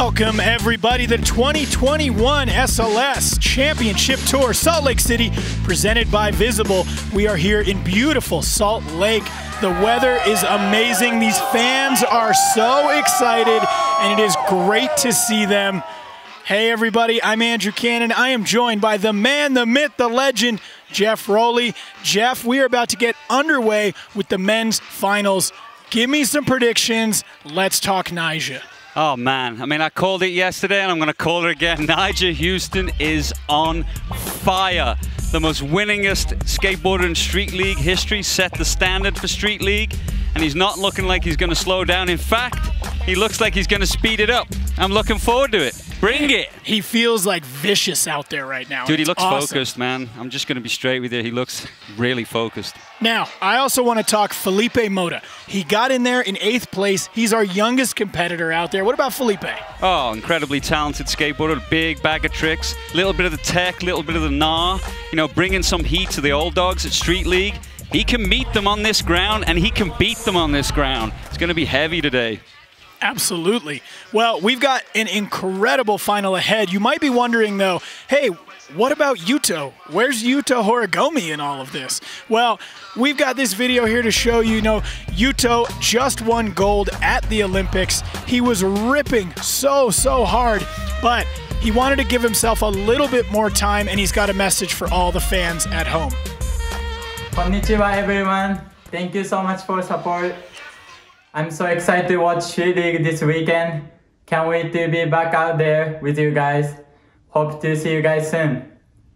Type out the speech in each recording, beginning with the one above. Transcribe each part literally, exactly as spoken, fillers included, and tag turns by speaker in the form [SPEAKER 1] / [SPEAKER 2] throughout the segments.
[SPEAKER 1] Welcome, everybody, to the twenty twenty-one S L S Championship Tour, Salt Lake City, presented by Visible. We are here in beautiful Salt Lake. The weather is amazing. These fans are so excited, and it is great to see them. Hey, everybody, I'm Andrew Cannon. I am joined by the man, the myth, the legend, Jeff Rowley. Jeff, we are about to get underway with the men's finals. Give me some predictions. Let's talk Nyjah.
[SPEAKER 2] Oh, man. I mean, I called it yesterday, and I'm going to call it again. Nyjah Huston is on fire. The most winningest skateboarder in Street League history, set the standard for Street League, and he's not looking like he's going to slow down. In fact, he looks like he's going to speed it up. I'm looking forward to it. Bring it.
[SPEAKER 1] He feels like vicious out there right now.
[SPEAKER 2] Dude, he looks
[SPEAKER 1] awesome.
[SPEAKER 2] focused, man. I'm just going to be straight with you. He looks really focused.
[SPEAKER 1] Now, I also want to talk Felipe Mota. He got in there in eighth place. He's our youngest competitor out there. What about Felipe?
[SPEAKER 2] Oh, incredibly talented skateboarder, big bag of tricks, little bit of the tech, little bit of the gnaw, you know, bringing some heat to the old dogs at Street League. He can meet them on this ground, and he can beat them on this ground. It's going to be heavy today.
[SPEAKER 1] Absolutely. Well, we've got an incredible final ahead. You might be wondering, though, hey, what about Yuto? Where's Yuto Horigome in all of this? Well, we've got this video here to show you, you know, Yuto just won gold at the Olympics. He was ripping so, so hard, but he wanted to give himself a little bit more time, and he's got a message for all the fans at home.
[SPEAKER 3] Konnichiwa, everyone. Thank you so much for support. I'm so excited to watch Street League this weekend. Can't wait to be back out there with you guys. Hope to see you guys soon.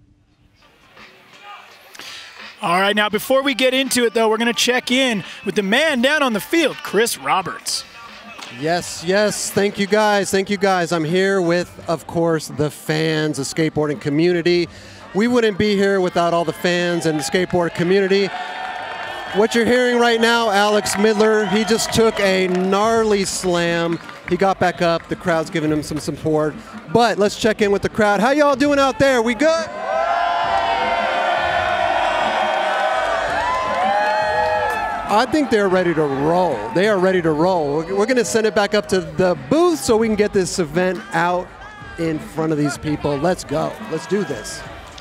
[SPEAKER 1] All right, now before we get into it, though, we're going to check in with the man down on the field, Chris Roberts.
[SPEAKER 4] Yes, yes, thank you guys, thank you guys. I'm here with, of course, the fans, the skateboarding community. We wouldn't be here without all the fans and the skateboard community. What you're hearing right now, Alex Midler, he just took a gnarly slam. He got back up, the crowd's giving him some support. But let's check in with the crowd. How y'all doing out there? We good? I think they're ready to roll. They are ready to roll. We're gonna send it back up to the booth so we can get this event out in front of these people. Let's go, let's do this.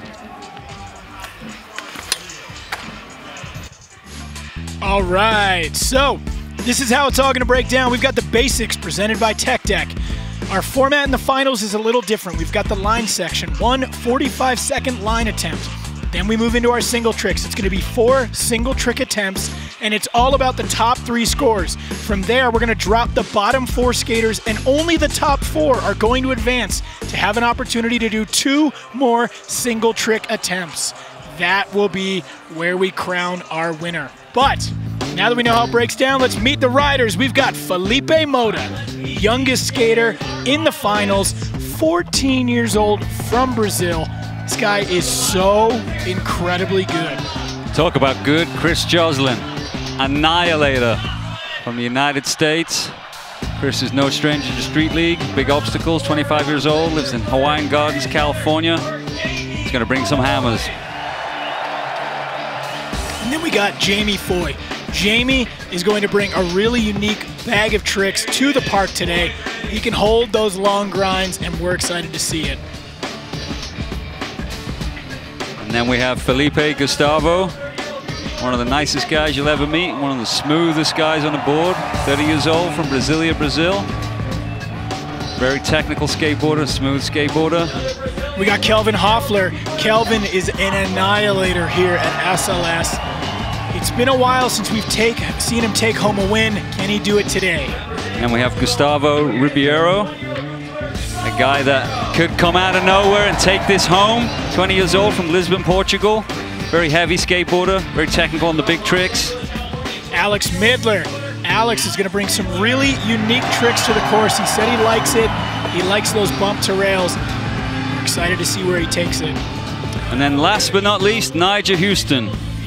[SPEAKER 1] All right, so this is how it's all going to break down. We've got the basics presented by Tech Deck. Our format in the finals is a little different. We've got the line section, one forty-five second line attempt. Then we move into our single tricks. It's going to be four single trick attempts, and it's all about the top three scores. From there, we're going to drop the bottom four skaters, and only the top four are going to advance to have an opportunity to do two more single trick attempts. That will be where we crown our winner. But now that we know how it breaks down, let's meet the riders. We've got Felipe Mota, youngest skater in the finals, fourteen years old from Brazil. This guy is so incredibly good.
[SPEAKER 2] Talk about good. Chris Joslin, annihilator from the United States. Chris is no stranger to Street League, big obstacles, twenty-five years old, lives in Hawaiian Gardens, California. He's going to bring some hammers.
[SPEAKER 1] And then we got Jamie Foy. Jamie is going to bring a really unique bag of tricks to the park today. He can hold those long grinds, and we're excited to see it.
[SPEAKER 2] And then we have Felipe Gustavo, one of the nicest guys you'll ever meet, one of the smoothest guys on the board, thirty years old from Brasilia, Brazil. Very technical skateboarder, smooth skateboarder.
[SPEAKER 1] We got Kelvin Hoffler. Kelvin is an annihilator here at S L S. It's been a while since we've take, seen him take home a win. Can he do it today?
[SPEAKER 2] And we have Gustavo Ribeiro, a guy that could come out of nowhere and take this home. twenty years old from Lisbon, Portugal. Very heavy skateboarder, very technical on the big tricks.
[SPEAKER 1] Alex Midler. Alex is going to bring some really unique tricks to the course. He said he likes it. He likes those bump to rails. We're excited to see where he takes it.
[SPEAKER 2] And then last but not least, Nyjah Huston.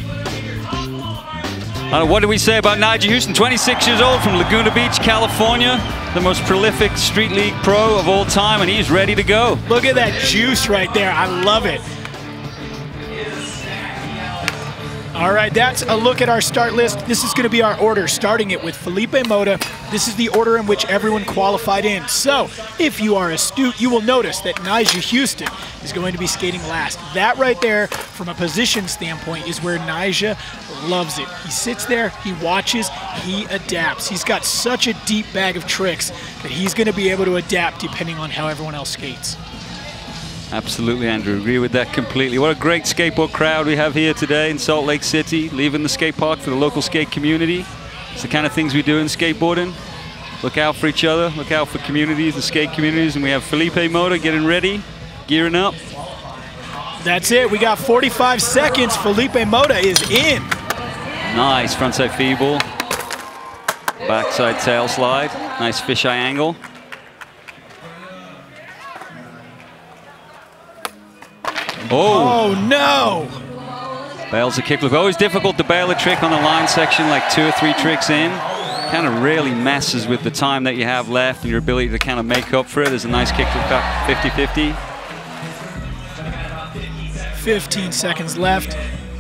[SPEAKER 2] Uh, what do we say about Nyjah Huston? twenty-six years old from Laguna Beach, California. The most prolific Street League pro of all time, and he's ready to go.
[SPEAKER 1] Look at that juice right there. I love it. All right, that's a look at our start list. This is going to be our order, starting it with Felipe Mota. This is the order in which everyone qualified in. So, if you are astute, you will notice that Nyjah Huston is going to be skating last. That right there, from a position standpoint, is where Nyjah loves it. He sits there, he watches, he adapts. He's got such a deep bag of tricks that he's going to be able to adapt depending on how everyone else skates.
[SPEAKER 2] Absolutely, Andrew. Agree with that completely. What a great skateboard crowd we have here today in Salt Lake City, leaving the skate park for the local skate community. It's the kind of things we do in skateboarding. Look out for each other, look out for communities and skate communities, and we have Felipe Mota getting ready, gearing up.
[SPEAKER 1] That's it. We got forty-five seconds. Felipe Mota is in.
[SPEAKER 2] Nice frontside feeble. Backside tail slide. Nice fisheye angle. Oh.
[SPEAKER 1] Oh, no.
[SPEAKER 2] Bails a kickflip. Always difficult to bail a trick on the line section, like two or three tricks in. Kind of really messes with the time that you have left and your ability to kind of make up for it. There's a nice kickflip back fifty fifty.
[SPEAKER 1] fifteen seconds left.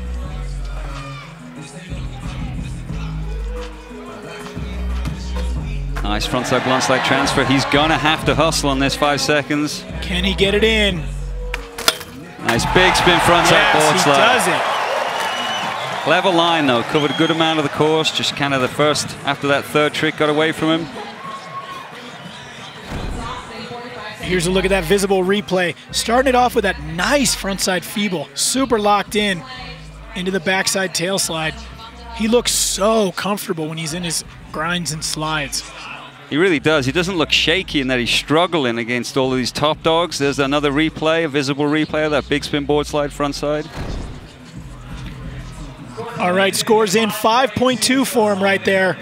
[SPEAKER 2] Nice frontside blunt slide transfer. He's gonna have to hustle on this five seconds.
[SPEAKER 1] Can he get it in?
[SPEAKER 2] Nice big spin frontside
[SPEAKER 1] Yes,
[SPEAKER 2] board
[SPEAKER 1] he
[SPEAKER 2] slide.
[SPEAKER 1] does it.
[SPEAKER 2] Clever line though, covered a good amount of the course. Just kind of the first, after that third trick got away from him.
[SPEAKER 1] Here's a look at that visible replay. Starting it off with that nice frontside feeble, super locked in into the backside tail slide. He looks so comfortable when he's in his grinds and slides.
[SPEAKER 2] He really does. He doesn't look shaky in that he's struggling against all of these top dogs. There's another replay, a visible replay of that big spin board slide frontside.
[SPEAKER 1] All right, scores in five point two for him right there.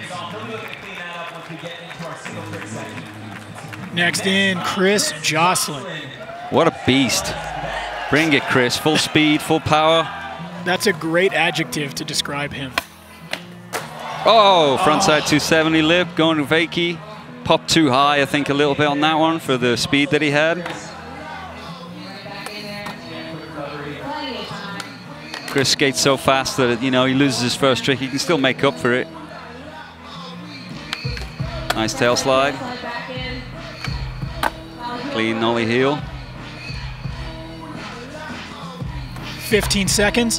[SPEAKER 1] Next in, Chris Jocelyn.
[SPEAKER 2] What a beast. Bring it, Chris. Full speed, full power.
[SPEAKER 1] That's a great adjective to describe him.
[SPEAKER 2] Oh, frontside two seventy lip, going to Vakey. Popped too high, I think, a little bit on that one for the speed that he had. Chris skates so fast that, you know, he loses his first trick. He can still make up for it. Nice tail slide. Clean nollie heel.
[SPEAKER 1] fifteen seconds.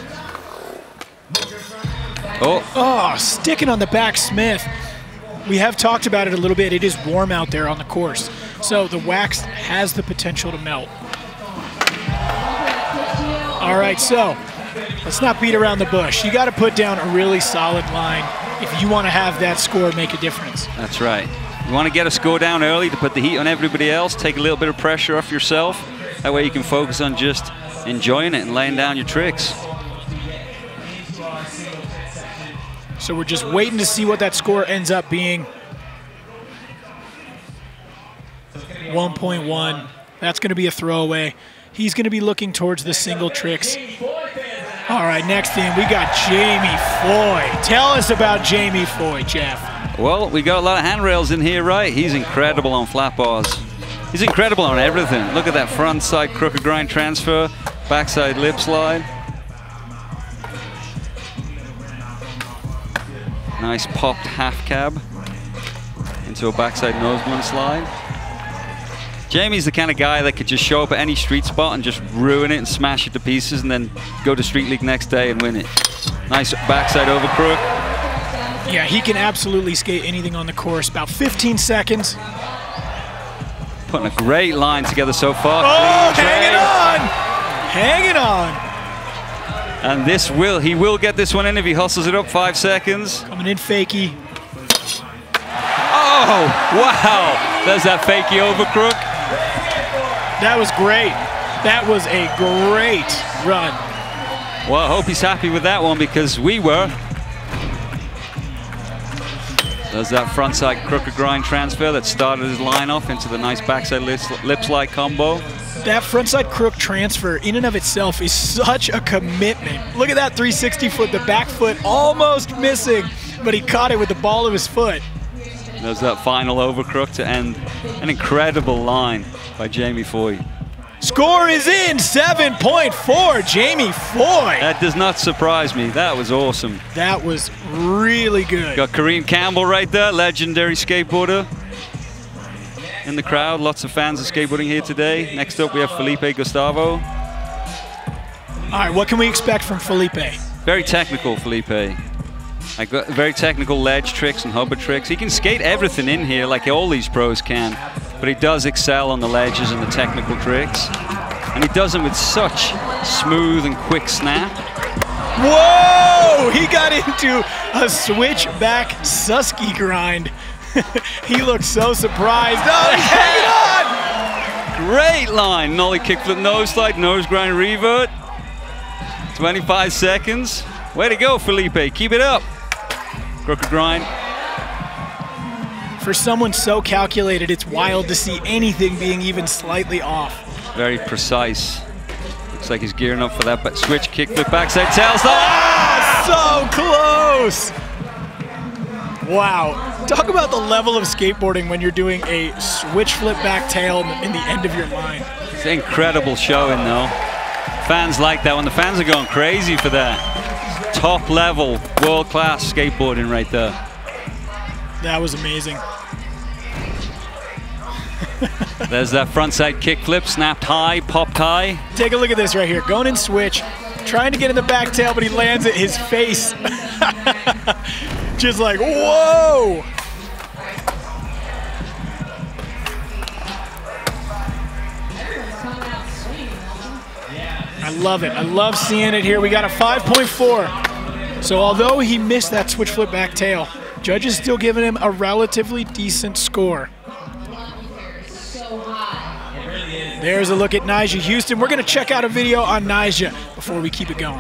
[SPEAKER 2] Oh.
[SPEAKER 1] Oh, sticking on the back Smith. We have talked about it a little bit. It is warm out there on the course. So the wax has the potential to melt. All right, so let's not beat around the bush. You got to put down a really solid line if you want to have that score make a difference.
[SPEAKER 2] That's right. You want to get a score down early to put the heat on everybody else, take a little bit of pressure off yourself. That way you can focus on just enjoying it and laying down your tricks.
[SPEAKER 1] So we're just waiting to see what that score ends up being. one point one. That's going to be a throwaway. He's going to be looking towards the single tricks. All right, next in, we got Jamie Foy. Tell us about Jamie Foy, Jeff.
[SPEAKER 2] Well, we got a lot of handrails in here, right? He's incredible on flat bars. He's incredible on everything. Look at that front side crooked grind transfer, backside lip slide. Nice popped half cab into a backside nose blunt slide. Jamie's the kind of guy that could just show up at any street spot and just ruin it and smash it to pieces and then go to Street League next day and win it. Nice backside over crook.
[SPEAKER 1] Yeah, he can absolutely skate anything on the course. About fifteen seconds.
[SPEAKER 2] Putting a great line together so far.
[SPEAKER 1] Oh,
[SPEAKER 2] Clean
[SPEAKER 1] hanging
[SPEAKER 2] trade.
[SPEAKER 1] on! Hanging on!
[SPEAKER 2] And this will, he will get this one in if he hustles it up five seconds.
[SPEAKER 1] Coming in fakie.
[SPEAKER 2] Oh, wow. There's that fakie over crook.
[SPEAKER 1] That was great. That was a great run.
[SPEAKER 2] Well, I hope he's happy with that one because we were. There's that frontside crooked grind transfer that started his line off into the nice backside lip slide combo.
[SPEAKER 1] That frontside crook transfer in and of itself is such a commitment. Look at that three sixty foot, the back foot almost missing, but he caught it with the ball of his foot.
[SPEAKER 2] There's that final over crook to end an incredible line by Jamie Foy.
[SPEAKER 1] Score is in, seven point four, Jamie Foy.
[SPEAKER 2] That does not surprise me. That was awesome.
[SPEAKER 1] That was really good.
[SPEAKER 2] Got Kareem Campbell right there, legendary skateboarder. In the crowd, lots of fans of skateboarding here today. Next up, we have Felipe Gustavo.
[SPEAKER 1] All right, what can we expect from Felipe?
[SPEAKER 2] Very technical, Felipe. Like very technical ledge tricks and hover tricks. He can skate everything in here like all these pros can, but he does excel on the ledges and the technical tricks. And he does them with such smooth and quick snap.
[SPEAKER 1] Whoa! He got into a switchback Susky grind. He looked so surprised. Oh, he's hanging on!
[SPEAKER 2] Great line. Nollie kickflip nose slide, nose grind revert. twenty-five seconds. Way to go, Felipe. Keep it up. Crooked grind.
[SPEAKER 1] For someone so calculated, it's wild to see anything being even slightly off.
[SPEAKER 2] Very precise. Looks like he's gearing up for that, but switch kickflip backside tail slide.
[SPEAKER 1] Ah, so close! Wow. Talk about the level of skateboarding when you're doing a switch flip back tail in the end of your line.
[SPEAKER 2] It's an incredible showing, though. Fans like that. When the fans are going crazy for that. Top level, world-class skateboarding right there.
[SPEAKER 1] That was amazing.
[SPEAKER 2] There's that frontside kickflip, snapped high, popped high.
[SPEAKER 1] Take a look at this right here. Going in switch, trying to get in the back tail, but he lands at his face. Just like, whoa! I love it. I love seeing it here. We got a five point four. So although he missed that switch flip back tail, judges still giving him a relatively decent score. There's a look at Nyjah Huston. We're going to check out a video on Nyjah before we keep it going.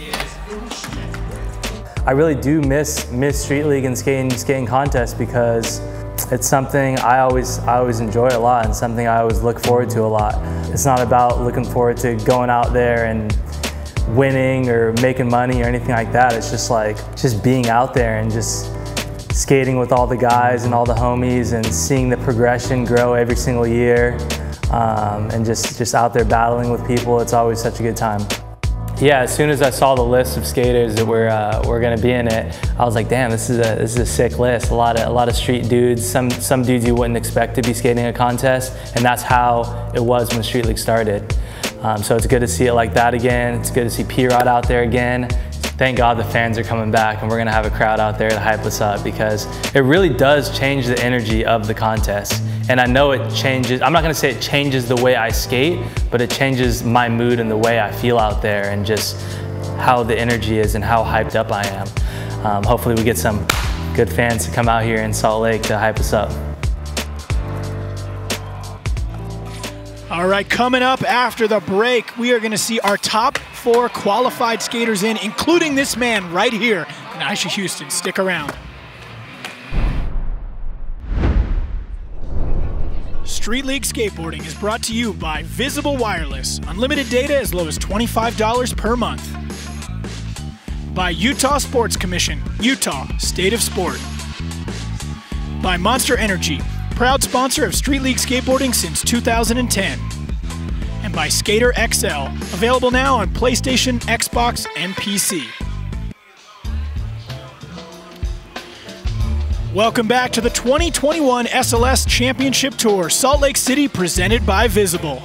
[SPEAKER 5] I really do miss miss Street League and skating skating contests because it's something I always I always enjoy a lot and something I always look forward to a lot. It's not about looking forward to going out there and winning or making money or anything like that. It's just like just being out there and just skating with all the guys and all the homies and seeing the progression grow every single year, um, and just just out there battling with people. It's always such a good time. Yeah, as soon as I saw the list of skaters that were uh, were going to be in it, I was like, damn, this is a this is a sick list. A lot of a lot of street dudes, some some dudes you wouldn't expect to be skating a contest, and that's how it was when Street League started. Um, so it's good to see it like that again. It's good to see P-Rod out there again. Thank God the fans are coming back, and we're going to have a crowd out there to hype us up because it really does change the energy of the contest. And I know it changes, I'm not going to say it changes the way I skate, but it changes my mood and the way I feel out there and just how the energy is and how hyped up I am. Um, hopefully we get some good fans to come out here in Salt Lake to hype us up.
[SPEAKER 1] All right, coming up after the break, we are going to see our top four qualified skaters in, including this man right here, Nyjah Huston. Stick around. Street League Skateboarding is brought to you by Visible Wireless. Unlimited data as low as twenty-five dollars per month. By Utah Sports Commission, Utah, State of Sport. By Monster Energy, proud sponsor of Street League Skateboarding since two thousand ten. And by Skater X L, available now on PlayStation, Xbox, and P C. Welcome back to the twenty twenty-one S L S Championship Tour, Salt Lake City, presented by Visible.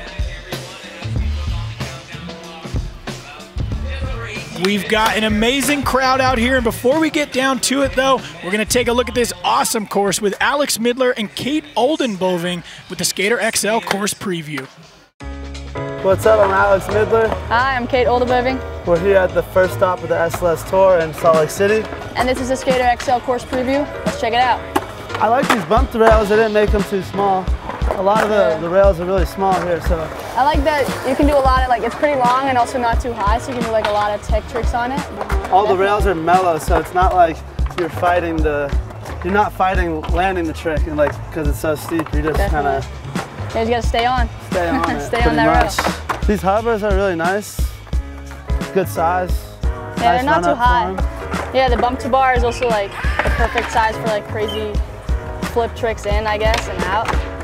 [SPEAKER 1] We've got an amazing crowd out here, and before we get down to it, though, we're going to take a look at this awesome course with Alex Midler and Kate Oldenboving with the Skater X L course preview.
[SPEAKER 6] What's up, I'm Alex Midler.
[SPEAKER 7] Hi, I'm Kate Oldenboving.
[SPEAKER 6] We're here at the first stop of the S L S Tour in Salt Lake City.
[SPEAKER 7] And this is the Skater X L course preview. Let's check it out.
[SPEAKER 6] I like these bump rails, they didn't make them too small. A lot of the, the rails are really small here, so.
[SPEAKER 7] I like that you can do a lot of, like, it's pretty long and also not too high, so you can do like a lot of tech tricks on it.
[SPEAKER 6] All the rails are mellow, so it's not like you're fighting the, you're not fighting landing the trick, and like, because it's so steep, you just kind of.
[SPEAKER 7] You just gotta stay on.
[SPEAKER 6] Stay on it,
[SPEAKER 7] Stay on that
[SPEAKER 6] much.
[SPEAKER 7] rail.
[SPEAKER 6] These hovers are really nice. Good size.
[SPEAKER 7] Yeah,
[SPEAKER 6] nice
[SPEAKER 7] they're not too high.
[SPEAKER 6] Form.
[SPEAKER 7] Yeah, the bump to bar is also like the perfect size for like crazy flip tricks in, I guess, and out.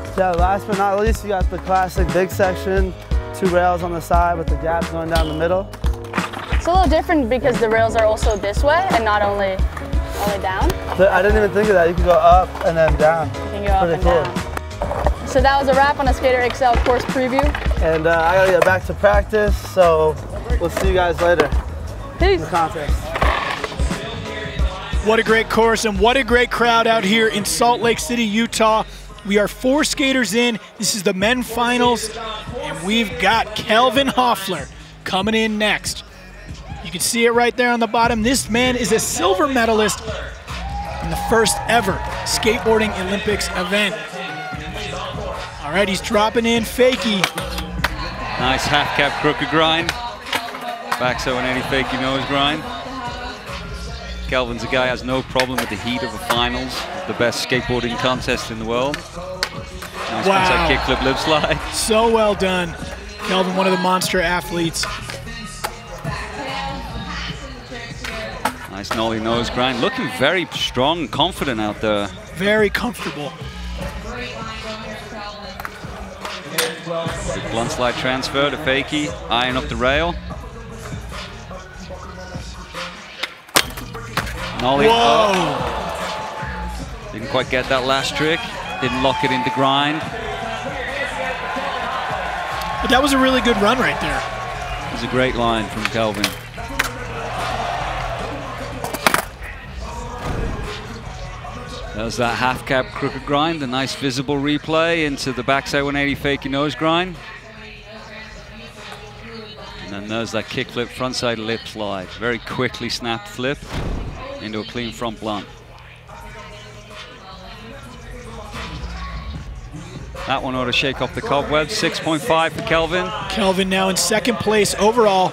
[SPEAKER 6] Yeah, last but not least, you got the classic big section, two rails on the side with the gaps going down the middle.
[SPEAKER 7] It's a little different because the rails are also this way and not only, only down.
[SPEAKER 6] But I didn't even think of that. You can go up and then down.
[SPEAKER 7] You can go up
[SPEAKER 6] Pretty
[SPEAKER 7] and
[SPEAKER 6] cool.
[SPEAKER 7] down. So that was a wrap on a Skater X L course preview.
[SPEAKER 6] And uh, I gotta get back to practice, so we'll see you guys later.
[SPEAKER 7] Peace.
[SPEAKER 6] In the contest.
[SPEAKER 1] What a great course and what a great crowd out here in Salt Lake City, Utah. We are four skaters in. This is the men finals, and we've got Kelvin Hoffler coming in next. You can see it right there on the bottom. This man is a silver medalist in the first ever skateboarding Olympics event. All right, he's dropping in fakie.
[SPEAKER 2] Nice half cap crooked grind. Backside one eighty fakie nose grind. Kelvin's a guy who has no problem with the heat of the finals, the best skateboarding contest in the world. Nice
[SPEAKER 1] Wow.
[SPEAKER 2] frontside kickflip lip slide.
[SPEAKER 1] So well done. Kelvin, one of the monster athletes.
[SPEAKER 2] Nice nollie nose grind. Looking very strong, confident out there.
[SPEAKER 1] Very comfortable.
[SPEAKER 2] Good blunt slide transfer to fakie, eyeing up the rail. Nollie
[SPEAKER 1] Whoa.
[SPEAKER 2] up. Didn't quite get that last trick. Didn't lock it into grind.
[SPEAKER 1] But that was a really good run right there.
[SPEAKER 2] It was a great line from Kelvin. There's that half cap crooked grind, a nice visible replay into the backside one eighty fakie nose grind. And then there's that kickflip frontside lip slide. Very quickly snapped flip into a clean front blunt. That one ought to shake off the cobwebs. six point five for Kelvin.
[SPEAKER 1] Kelvin now in second place overall.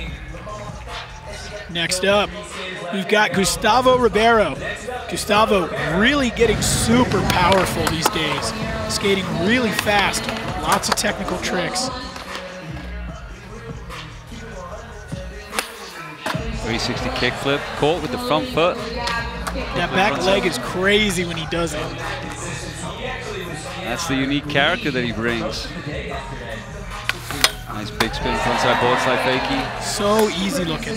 [SPEAKER 1] Next up, we've got Gustavo Ribeiro. Gustavo really getting super powerful these days. Skating really fast, lots of technical tricks.
[SPEAKER 2] three sixty kickflip, caught with the front foot.
[SPEAKER 1] That back leg is crazy when he does it.
[SPEAKER 2] That's the unique character that he brings. Nice big spin frontside board slide fakie.
[SPEAKER 1] So easy looking.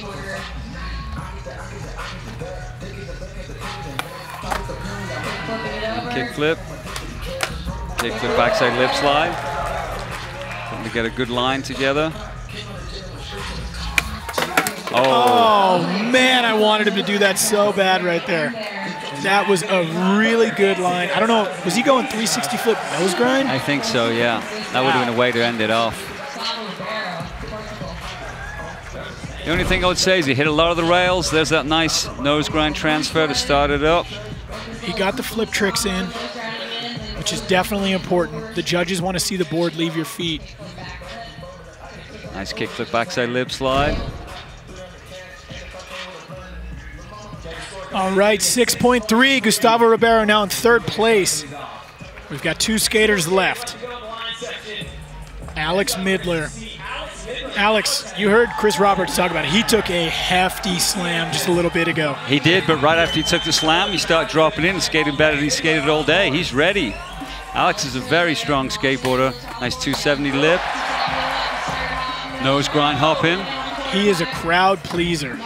[SPEAKER 2] Kickflip. Kickflip backside lip slide. Trying to get a good line together. Oh.
[SPEAKER 1] Oh man, I wanted him to do that so bad right there. That was a really good line. I don't know, was he going three sixty flip nose grind?
[SPEAKER 2] I think so, yeah. That would have been a way to end it off. The only thing I would say is he hit a lot of the rails. There's that nice nose grind transfer to start it up.
[SPEAKER 1] He got the flip tricks in, which is definitely important. The judges want to see the board leave your feet.
[SPEAKER 2] Nice kickflip backside lip slide.
[SPEAKER 1] All right, six point three, Gustavo Ribeiro now in third place. We've got two skaters left. Alex Midler. Alex, you heard Chris Roberts talk about it. He took a hefty slam just a little bit ago.
[SPEAKER 2] He did, but right after he took the slam, he started dropping in and skating better than he skated all day. He's ready. Alex is a very strong skateboarder. Nice two seventy lip. Nose grind hop in.
[SPEAKER 1] He is a crowd pleaser.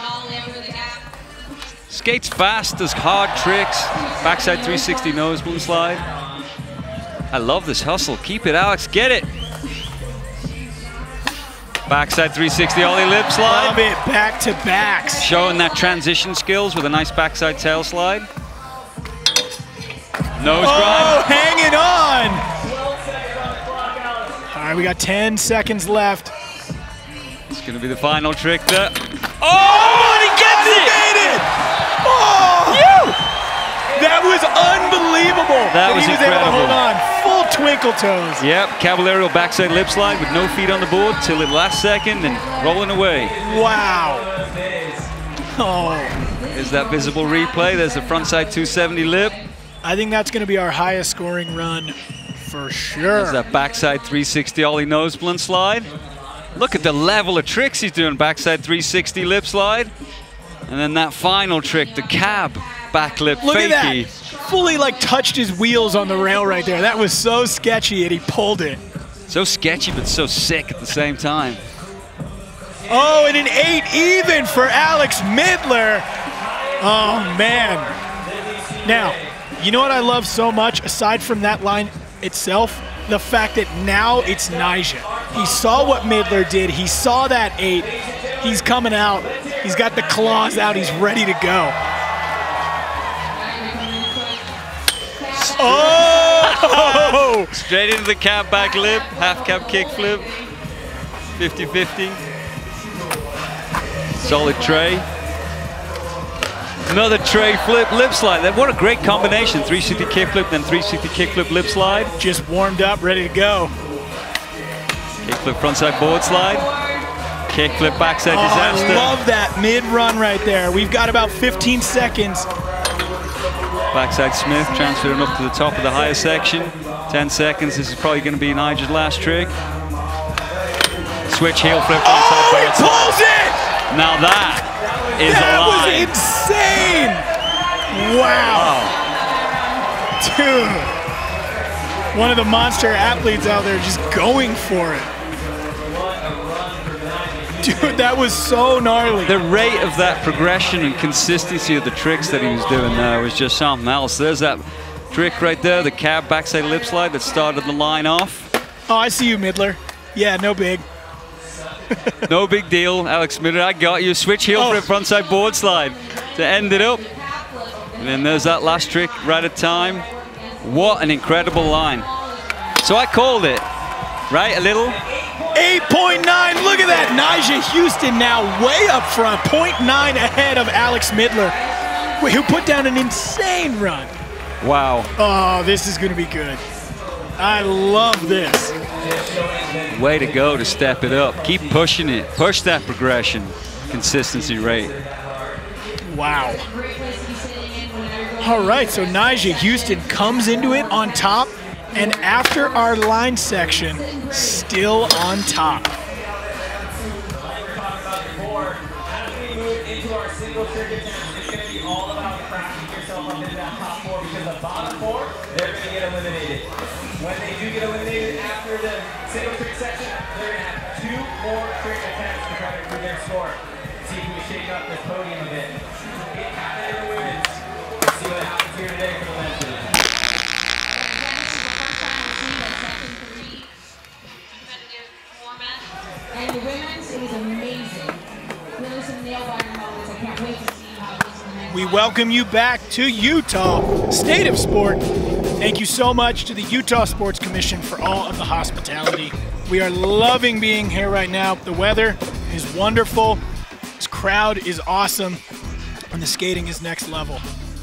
[SPEAKER 2] Skates fast, does hard tricks. Backside three sixty nose boom slide. I love this hustle. Keep it, Alex. Get it. Backside three sixty ollie lip slide.
[SPEAKER 1] Love it, back to backs.
[SPEAKER 2] Showing that transition skills with a nice backside tail slide. Nose
[SPEAKER 1] Oh,
[SPEAKER 2] grind.
[SPEAKER 1] hanging on. All right, we got ten seconds left.
[SPEAKER 2] It's going to be the final trick there. Oh, and he gets it!
[SPEAKER 1] Made it! Oh! That was unbelievable.
[SPEAKER 2] That was
[SPEAKER 1] he was
[SPEAKER 2] incredible.
[SPEAKER 1] able to hold on. Full twinkle toes.
[SPEAKER 2] Yep, Caballero backside lip slide with no feet on the board till the last second and rolling away.
[SPEAKER 1] Wow. Oh.
[SPEAKER 2] There's that visible replay. There's the frontside two seventy lip.
[SPEAKER 1] I think that's going to be our highest scoring run for sure.
[SPEAKER 2] There's that backside three sixty ollie nose blunt slide. Look at the level of tricks he's doing. Backside three sixty lip slide. And then that final trick, the cab back lip
[SPEAKER 1] Look
[SPEAKER 2] fakie.
[SPEAKER 1] at that. fully like touched his wheels on the rail right there. That was so sketchy, and he pulled it.
[SPEAKER 2] So sketchy, but so sick at the same time.
[SPEAKER 1] Oh, and an eight even for Alex Midler. Oh, man. Now, you know what I love so much, aside from that line itself? The fact that now it's Nyjah. He saw what Midler did. He saw that eight. He's coming out. He's got the claws out. He's ready to go. Oh!
[SPEAKER 2] Straight into the cab back lip, half cab kick flip, fifty fifty. Solid tray. Another tray flip, lip slide. What a great combination. three sixty kick flip, then three sixty kick flip, lip slide.
[SPEAKER 1] Just warmed up, ready to go.
[SPEAKER 2] Kick flip, frontside board slide. Kick flip, backside
[SPEAKER 1] oh,
[SPEAKER 2] disaster.
[SPEAKER 1] I love that mid-run right there. We've got about fifteen seconds.
[SPEAKER 2] Backside Smith, transferring up to the top of the higher section. ten seconds, this is probably going to be Nyjah's last trick. Switch heel flip.
[SPEAKER 1] Oh, he pulls it!
[SPEAKER 2] Now that is
[SPEAKER 1] that
[SPEAKER 2] a line.
[SPEAKER 1] was insane! Wow. Dude. One of the monster athletes out there just going for it. Dude, that was so gnarly.
[SPEAKER 2] The rate of that progression and consistency of the tricks that he was doing there was just something else. There's that trick right there, the cab backside lip slide that started the line off.
[SPEAKER 1] Oh, I see you, Midler. Yeah, no big.
[SPEAKER 2] No big deal, Alex Midler. I got you. Switch heel
[SPEAKER 1] Oh.
[SPEAKER 2] for a frontside board slide to end it up. And then there's that last trick right at time. What an incredible line. So I called it, right? A little.
[SPEAKER 1] eight point nine, look at that. Nyjah Huston now way up front, zero point nine ahead of Alex Midler, who put down an insane run.
[SPEAKER 2] Wow.
[SPEAKER 1] Oh, this is gonna be good. I love this.
[SPEAKER 2] Way to go to step it up. Keep pushing it. Push that progression, consistency rate.
[SPEAKER 1] Wow. All right, so Nyjah Huston comes into it on top, and after our line section, still on top.
[SPEAKER 8] When they do get eliminated after the single trick section, they're going to have two more trick attempts to try to improve their score. See if we can shake up this podium a bit. It happened in the women's. Let's see what happens here today for the men's division.
[SPEAKER 9] And the women's, it was amazing. Really some nail-biter moments. I can't wait to see how this one.
[SPEAKER 1] We welcome you back to Utah, state of sport. Thank you so much to the Utah Sports Commission for all of the hospitality. We are loving being here right now. The weather is wonderful. This crowd is awesome. And the skating is next level.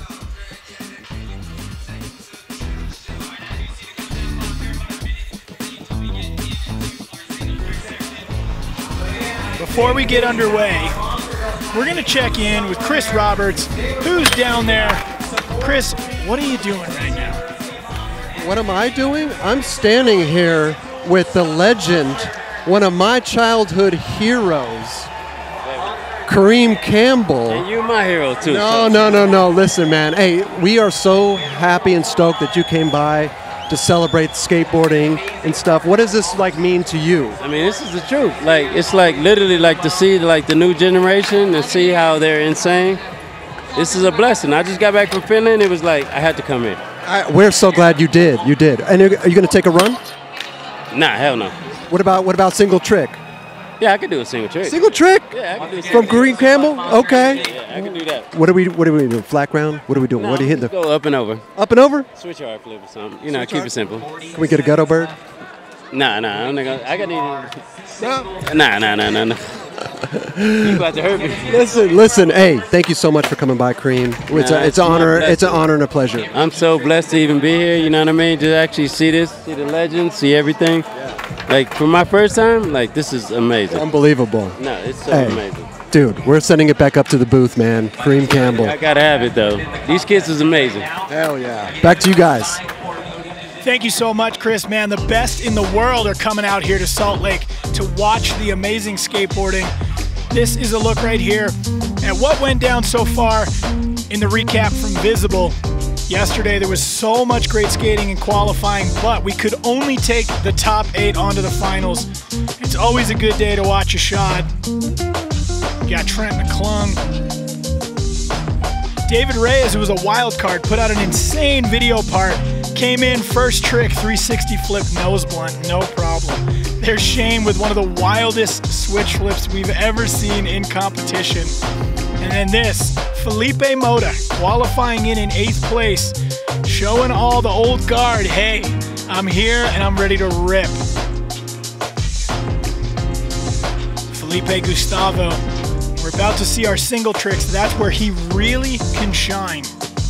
[SPEAKER 1] Before we get underway, we're going to check in with Chris Roberts, who's down there. Chris, what are you doing right now?
[SPEAKER 4] What am I doing? I'm standing here with the legend, one of my childhood heroes, Kareem Campbell.
[SPEAKER 10] And you're my hero too.
[SPEAKER 4] No,
[SPEAKER 10] so.
[SPEAKER 4] no, no, no. Listen, man. Hey, we are so happy and stoked that you came by to celebrate skateboarding and stuff. What does this like mean to you?
[SPEAKER 10] I mean, this is the truth. Like, it's like literally like to see like the new generation and see how they're insane. This is a blessing. I just got back from Finland. It was like I had to come here.
[SPEAKER 4] I, we're so glad you did. You did. And are you going to take a run?
[SPEAKER 10] Nah, hell no.
[SPEAKER 4] What about what about single trick?
[SPEAKER 10] Yeah, I could do a single trick.
[SPEAKER 4] Single trick?
[SPEAKER 10] Yeah, I can do a
[SPEAKER 4] From Kareem Campbell? Okay.
[SPEAKER 10] Yeah, yeah, I can do that.
[SPEAKER 4] What are we what are we doing? Flat ground? What are we doing?
[SPEAKER 10] No,
[SPEAKER 4] what are you hitting?
[SPEAKER 10] go up and over.
[SPEAKER 4] Up and over?
[SPEAKER 10] Switch hard flip or something. You know,
[SPEAKER 4] Switch
[SPEAKER 10] keep
[SPEAKER 4] hard?
[SPEAKER 10] it simple.
[SPEAKER 4] Can we get a gutto bird?
[SPEAKER 10] Nah, nah, I'm not gonna. I got need. Nah, nah, nah, nah, nah. You about to hurt me.
[SPEAKER 4] Listen, listen. Hey, thank you so much for coming by, Kareem. It's
[SPEAKER 10] Nah,
[SPEAKER 4] a, it's
[SPEAKER 10] it's
[SPEAKER 4] an
[SPEAKER 10] my
[SPEAKER 4] honor.
[SPEAKER 10] blessing.
[SPEAKER 4] It's an honor and a pleasure.
[SPEAKER 10] I'm so blessed to even be here, you know what I mean? To actually see this, see the legends, see everything. Like, for my first time, like, this is amazing.
[SPEAKER 4] Unbelievable.
[SPEAKER 10] No, it's so
[SPEAKER 4] Hey,
[SPEAKER 10] amazing.
[SPEAKER 4] dude, we're sending it back up to the booth, man. Kareem Campbell.
[SPEAKER 10] I gotta have it, though. These kids is amazing.
[SPEAKER 4] Hell yeah. Back to you guys.
[SPEAKER 1] Thank you so much, Chris. Man, the best in the world are coming out here to Salt Lake to watch the amazing skateboarding. This is a look right here at what went down so far in the recap from Visible. Yesterday there was so much great skating and qualifying, but we could only take the top eight onto the finals. It's always a good day to watch a shot. You got Trent McClung. David Reyes, who was a wild card, put out an insane video part. Came in first trick, three sixty flip nose blunt, no problem. There's Shane with one of the wildest switch flips we've ever seen in competition. And then this, Felipe Mota, qualifying in in eighth place, showing all the old guard, hey, I'm here and I'm ready to rip. Felipe Gustavo, we're about to see our single tricks. That's where he really can shine.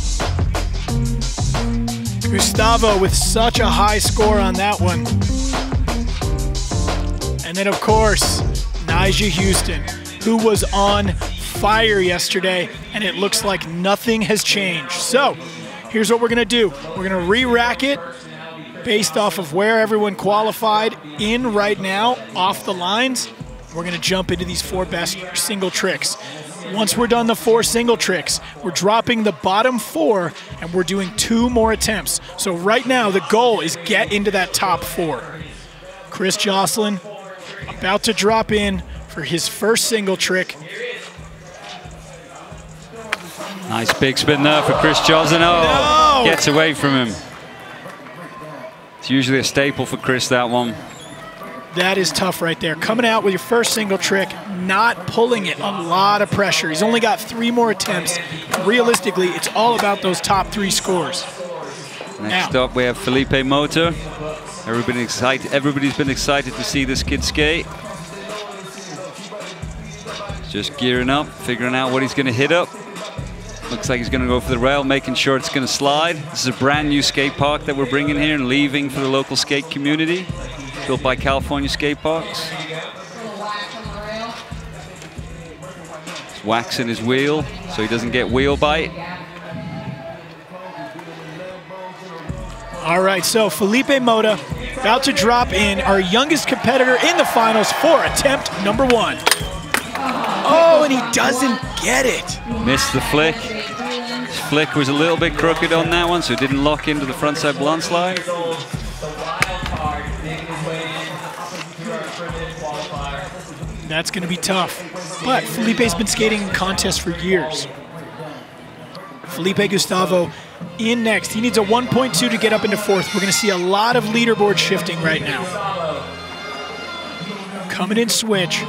[SPEAKER 1] Gustavo with such a high score on that one. And then of course, Nyjah Huston, who was on fire yesterday, and it looks like nothing has changed. So here's what we're gonna do. We're gonna re-rack it based off of where everyone qualified in right now, off the lines. We're gonna jump into these four best single tricks. Once we're done the four single tricks, we're dropping the bottom four and we're doing two more attempts. So right now the goal is get into that top four. Chris Jocelyn about to drop in for his first single trick.
[SPEAKER 2] Nice big spin there for Chris Jocelyn. Oh,
[SPEAKER 1] no!
[SPEAKER 2] Gets away from him. It's usually a staple for Chris, that one.
[SPEAKER 1] That is tough right there. Coming out with your first single trick, not pulling it, a lot of pressure. He's only got three more attempts. Realistically, it's all about those top three scores.
[SPEAKER 2] Next
[SPEAKER 1] now.
[SPEAKER 2] up, we have Felipe Mota. Everybody excited. Everybody's been excited to see this kid skate. Just gearing up, figuring out what he's going to hit up. Looks like he's going to go for the rail, making sure it's going to slide. This is a brand new skate park that we're bringing here and leaving for the local skate community. Built by California Skate Parks. He's waxing his wheel so he doesn't get wheel bite.
[SPEAKER 1] All right, so Felipe Mota about to drop in, our youngest competitor in the finals for attempt number one. Oh, and he doesn't get it.
[SPEAKER 2] Missed the flick. His flick was a little bit crooked on that one, so it didn't lock into the frontside blunt slide.
[SPEAKER 1] That's going to be tough. But Felipe's been skating in contests for years. Felipe Gustavo in next. He needs a one point two to get up into fourth. We're going to see a lot of leaderboard shifting right now. Coming in switch.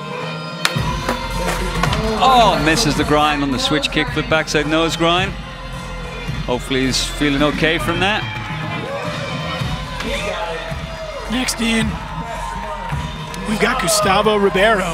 [SPEAKER 2] Oh, misses the grind on the switch kickflip backside nose grind. Hopefully he's feeling okay from that.
[SPEAKER 1] Next in, we've got Gustavo Ribeiro.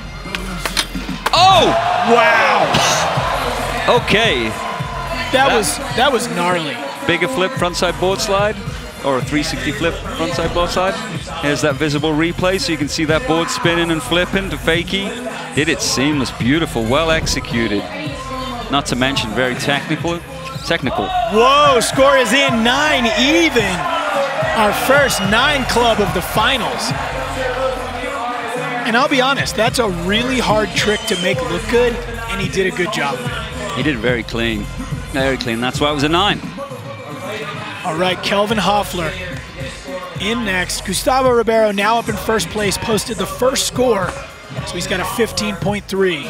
[SPEAKER 2] Oh!
[SPEAKER 1] Wow!
[SPEAKER 2] Okay.
[SPEAKER 1] That,
[SPEAKER 2] that
[SPEAKER 1] was that was gnarly.
[SPEAKER 2] Bigger flip frontside board slide, or a three sixty flip frontside board slide. Here's that visible replay, so you can see that board spinning and flipping to fakie. Did it seamless, beautiful, well executed. Not to mention very technical. Technical.
[SPEAKER 1] Whoa! Score is in, nine even. Our first nine club of the finals. And I'll be honest, that's a really hard trick to make look good, and he did a good job of it.
[SPEAKER 2] He did it very clean. Very clean. That's why it was a nine.
[SPEAKER 1] All right, Kelvin Hoffler in next. Gustavo Ribeiro now up in first place, posted the first score, so he's got a fifteen point three.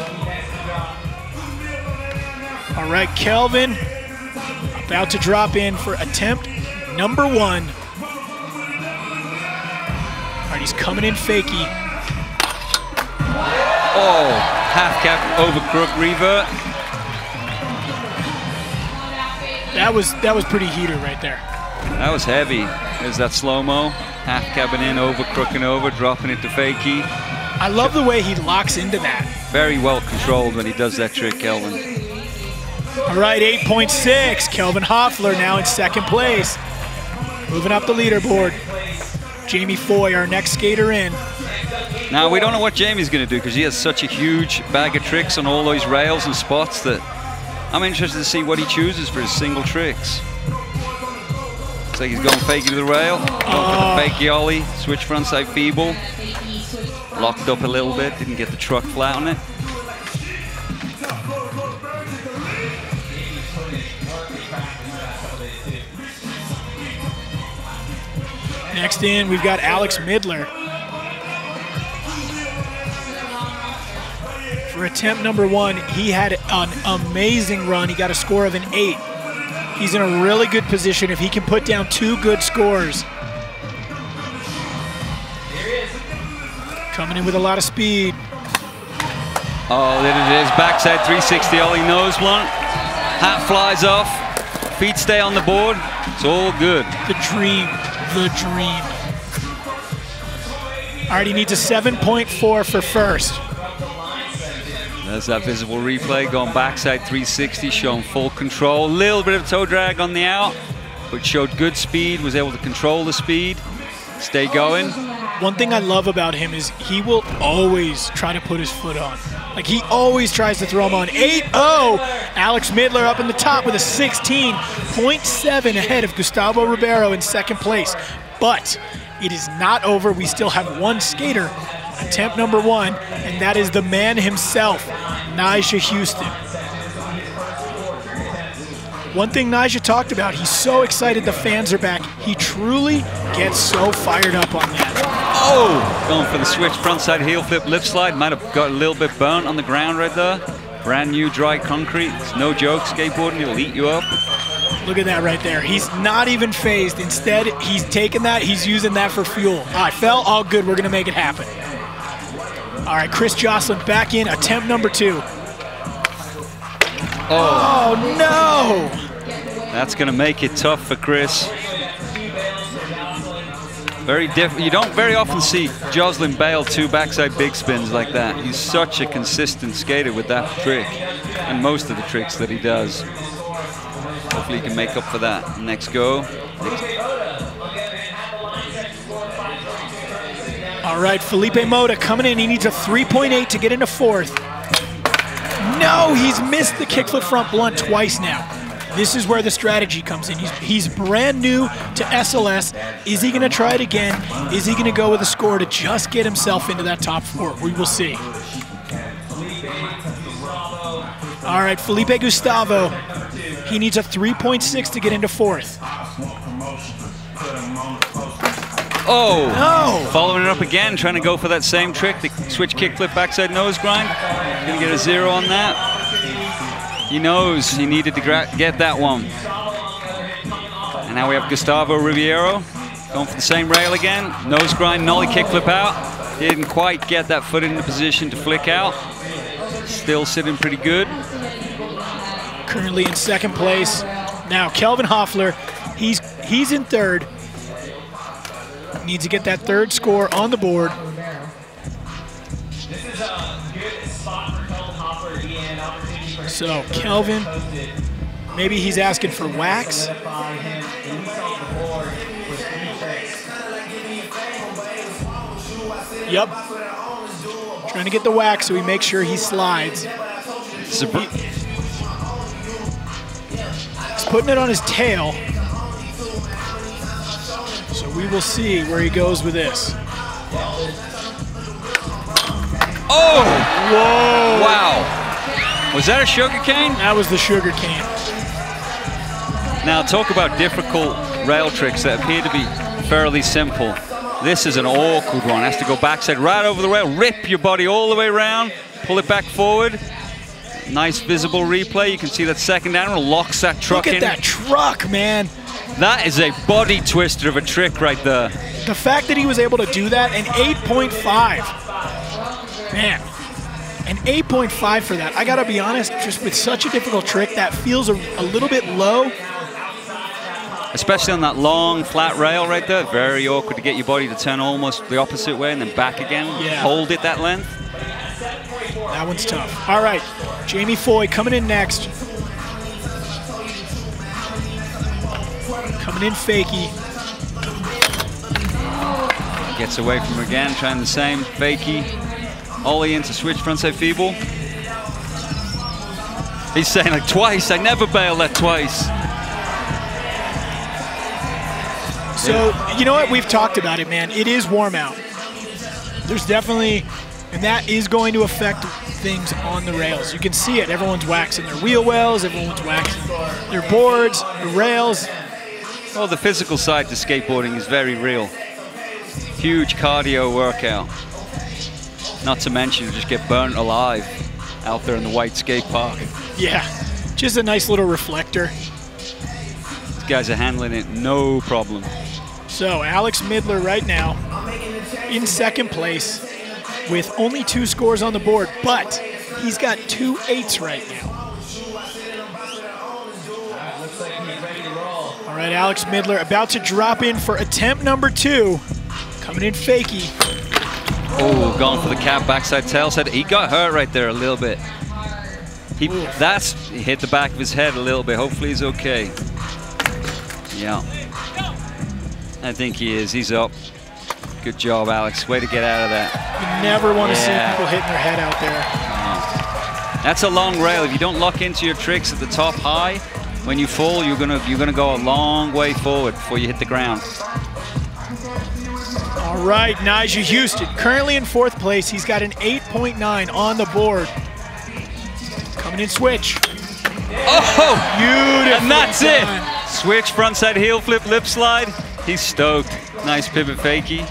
[SPEAKER 1] All right, Kelvin about to drop in for attempt number one. All right, he's coming in fakie.
[SPEAKER 2] Oh, half cap over crook revert.
[SPEAKER 1] That was that was pretty heater right there.
[SPEAKER 2] That was heavy. There's that slow-mo. Half cabbing in, over crooking over, dropping it to fakie.
[SPEAKER 1] I love the way he locks into that.
[SPEAKER 2] Very well controlled when he does that trick, Kelvin.
[SPEAKER 1] All right, eight point six. Kelvin Hoffler now in second place. Moving up the leaderboard. Jamie Foy, our next skater in.
[SPEAKER 2] Now, we don't know what Jamie's going to do because he has such a huge bag of tricks on all those rails and spots that I'm interested to see what he chooses for his single tricks. Looks like he's going fakie to the rail, going
[SPEAKER 1] oh.
[SPEAKER 2] for the fakie ollie, switch frontside feeble. Locked up a little bit, didn't get the truck flat on it.
[SPEAKER 1] Next in, we've got Alex Midler. For attempt number one, he had an amazing run. He got a score of an eight. He's in a really good position if he can put down two good scores. Coming in with a lot of speed.
[SPEAKER 2] Oh, there it is. Backside three sixty Ollie nose blunt. Hat flies off. Feet stay on the board. It's all good.
[SPEAKER 1] The dream. The dream. All right, he needs a seven point four for first.
[SPEAKER 2] There's that visible replay going backside three sixty, showing full control. A little bit of toe drag on the out, but showed good speed, was able to control the speed, stay going.
[SPEAKER 1] One thing I love about him is he will always try to put his foot on. Like, he always tries to throw him on. eight oh, Alex Midler up in the top with a sixteen point seven ahead of Gustavo Ribeiro in second place. But it is not over. We still have one skater, attempt number one, and that is the man himself, Nyjah Huston. One thing Nyjah talked about, he's so excited the fans are back. He truly gets so fired up on that.
[SPEAKER 2] Oh! Going for the switch frontside heel flip lip slide. Might have got a little bit burnt on the ground right there. Brand new dry concrete. It's no joke, skateboarding, it'll eat you up.
[SPEAKER 1] Look at that right there. He's not even phased. Instead, he's taking that, he's using that for fuel. All right, fell, all good, we're gonna make it happen. All right, Chris Jocelyn back in, attempt number two.
[SPEAKER 2] Oh,
[SPEAKER 1] oh no!
[SPEAKER 2] That's gonna make it tough for Chris. Very different. You don't very often see Jocelyn bail two backside big spins like that. He's such a consistent skater with that trick and most of the tricks that he does. Hopefully he can make up for that. Next go.
[SPEAKER 1] All right, Felipe Mota coming in. He needs a three point eight to get into fourth. No, he's missed the kickflip front blunt twice now. This is where the strategy comes in. He's, he's brand new to S L S. Is he gonna try it again? Is he gonna go with a score to just get himself into that top four? We will see. All right, Felipe Gustavo. He needs a three point six to get into fourth.
[SPEAKER 2] Oh!
[SPEAKER 1] No!
[SPEAKER 2] Following it up again, trying to go for that same trick, the switch kickflip backside nose grind. Gonna get a zero on that. He knows he needed to get that one. And now we have Gustavo Ribeiro going for the same rail again. Nose grind, nollie kickflip out. Didn't quite get that foot into position to flick out. Still sitting pretty good.
[SPEAKER 1] Currently in second place. Now Kelvin Hoffler, he's he's in third. Needs to get that third score on the board. So Kelvin, maybe he's asking for wax. Yep. Trying to get the wax so he makes sure he slides. He, he's putting it on his tail. So we will see where he goes with this.
[SPEAKER 2] Oh!
[SPEAKER 1] Whoa!
[SPEAKER 2] Wow. Was that a sugar cane?
[SPEAKER 1] That was the sugar cane.
[SPEAKER 2] Now talk about difficult rail tricks that appear to be fairly simple. This is an awkward one. Has to go backside right over the rail, rip your body all the way around, pull it back forward. Nice visible replay. You can see that second animal locks that truck in.
[SPEAKER 1] Look at that truck, man.
[SPEAKER 2] That is a body twister of a trick right there.
[SPEAKER 1] The fact that he was able to do that, an eight point five. Man, an eight point five for that. I gotta be honest, just with such a difficult trick, that feels a, a little bit low.
[SPEAKER 2] Especially on that long, flat rail right there. Very awkward to get your body to turn almost the opposite way and then back again.
[SPEAKER 1] Yeah.
[SPEAKER 2] Hold it that length.
[SPEAKER 1] That one's tough. All right, Jamie Foy coming in next. Coming in fakie.
[SPEAKER 2] Gets away from her again, trying the same fakie. Ollie into switch frontside feeble. He's saying like twice, I never bail that twice.
[SPEAKER 1] So, you know what? We've talked about it, man. It is warm out. There's definitely, and that is going to affect things on the rails. You can see it. Everyone's waxing their wheel wells. Everyone's waxing their boards, the rails.
[SPEAKER 2] Well, the physical side to skateboarding is very real. huge cardio workout. Not to mention, just get burnt alive out there in the white skate park.
[SPEAKER 1] Yeah, just a nice little reflector.
[SPEAKER 2] These guys are handling it no problem.
[SPEAKER 1] So Alex Midler right now in second place with only two scores on the board, but he's got two eights right now. All right, Alex Midler about to drop in for attempt number two. Coming in fakie.
[SPEAKER 2] Oh, gone for the cap backside tail set. He got hurt right there a little bit. He that's he hit the back of his head a little bit. Hopefully he's okay. Yeah. I think he is. He's up. Good job, Alex. Way to get out of that.
[SPEAKER 1] You never want to
[SPEAKER 2] Yeah.
[SPEAKER 1] see people hitting their head out there.
[SPEAKER 2] No. That's a long rail. If you don't lock into your tricks at the top high, when you fall, you're gonna you're gonna go a long way forward before you hit the ground.
[SPEAKER 1] All right, Nyjah Huston, currently in fourth place. He's got an eight point nine on the board. Coming in switch.
[SPEAKER 2] Oh!
[SPEAKER 1] Beautiful.
[SPEAKER 2] And that's
[SPEAKER 1] done.
[SPEAKER 2] it. Switch, frontside heel flip, lip slide. He's stoked. Nice pivot fakie.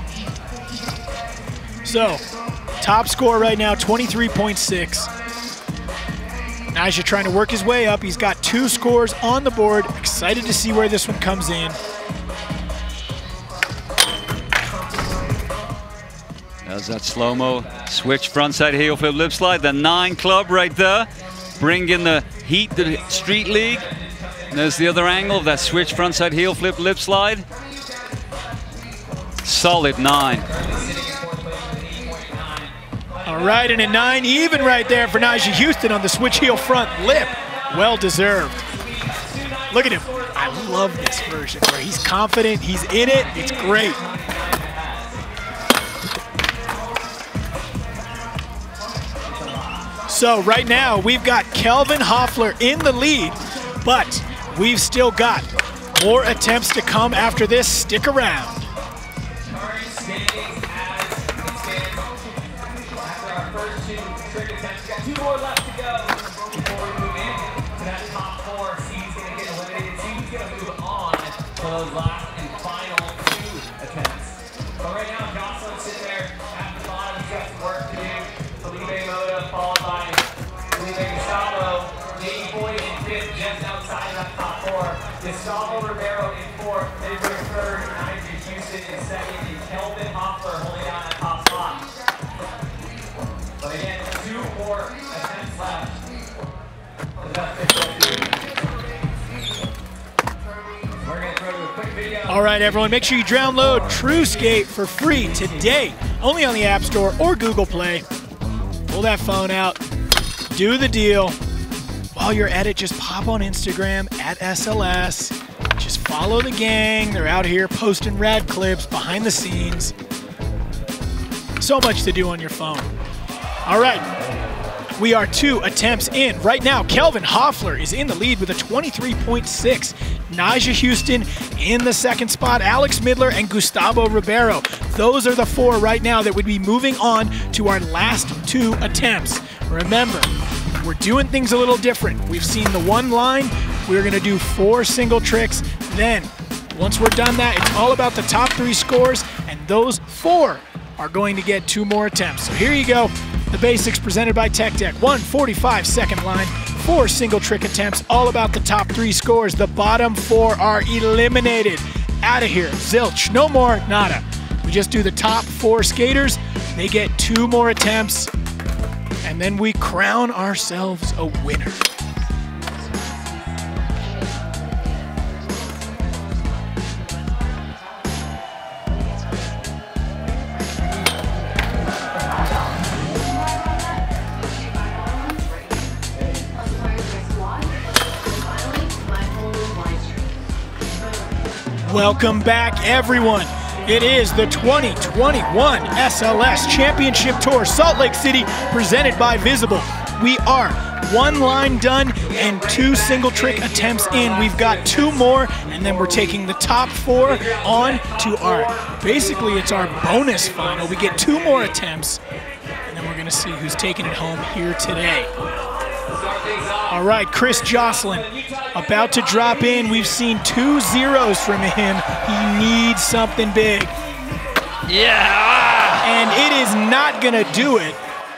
[SPEAKER 1] So, top score right now, twenty-three point six. Nyjah trying to work his way up. He's got two scores on the board. Excited to see where this one comes in.
[SPEAKER 2] Does that slow-mo. Switch, frontside heel flip, lip slide. The nine club right there. Bring in the heat to the street league. And there's the other angle of that switch, frontside heel flip, lip slide. Solid nine.
[SPEAKER 1] All right, and a nine even right there for Nyjah Huston on the switch heel front lip. Well deserved. Look at him. I love this version where he's confident, he's in it, it's great. So right now we've got Kelvin Hoffler in the lead, but we've still got more attempts to come after this. Stick around.
[SPEAKER 8] Two more left to go before we move in to that top four. C's going to get eliminated. C's going to move on to those last and final two attempts. But right now, Jocelyn's sitting there at the bottom. He's got some work to do. Felipe Moda followed by Felipe Gustavo. Davey Boyd in fifth, just outside of that top four. Gustavo Romero in fourth. Midler third. Nyjah Huston in second. And Kelvin Hoffler holding down that top spot. But again, two more attempts left. We're going to throw you a quick video.
[SPEAKER 1] All right, everyone, make sure you download True Skate for free today, only on the App Store or Google Play. Pull that phone out, do the deal. While you're at it, just pop on Instagram at S L S. Just follow the gang. They're out here posting rad clips behind the scenes. So much to do on your phone. All right, we are two attempts in. Right now, Kelvin Hoffler is in the lead with a twenty-three point six. Nyjah Huston in the second spot. Alex Midler and Gustavo Ribeiro. Those are the four right now that would be moving on to our last two attempts. Remember, we're doing things a little different. We've seen the one line. We're gonna do four single tricks. Then, once we're done that, it's all about the top three scores, and those four are going to get two more attempts. So here you go. The basics presented by Tech Deck. one forty-five second line, four single trick attempts, all about the top three scores. The bottom four are eliminated. Out of here, zilch, no more, nada. We just do the top four skaters. They get two more attempts, and then we crown ourselves a winner. Welcome back, everyone. It is the twenty twenty-one S L S Championship Tour, Salt Lake City, presented by Visible. We are one line done and two single trick attempts in. We've got two more, and then we're taking the top four on to our, basically it's our bonus final. We get two more attempts, and then we're gonna see who's taking it home here today. All right, Chris Jocelyn about to drop in. We've seen two zeros from him. He needs something big.
[SPEAKER 2] Yeah!
[SPEAKER 1] And it is not gonna do it.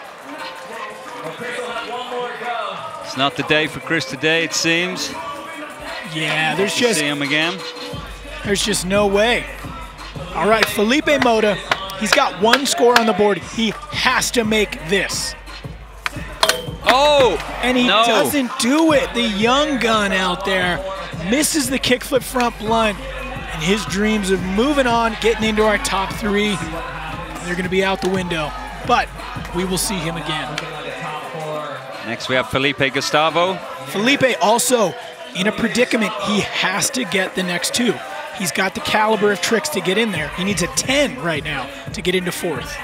[SPEAKER 2] It's not the day for Chris today, it seems.
[SPEAKER 1] Yeah, there's
[SPEAKER 2] You
[SPEAKER 1] just
[SPEAKER 2] see him again.
[SPEAKER 1] there's just no way. All right, Felipe Mota, he's got one score on the board. He has to make this.
[SPEAKER 2] Oh!
[SPEAKER 1] And he
[SPEAKER 2] no.
[SPEAKER 1] doesn't do it. The young gun out there misses the kickflip front blunt, and his dreams of moving on, getting into our top three, they're gonna be out the window. But we will see him again.
[SPEAKER 2] Next we have Felipe Gustavo.
[SPEAKER 1] Felipe also in a predicament. He has to get the next two. He's got the caliber of tricks to get in there. He needs a ten right now to get into fourth.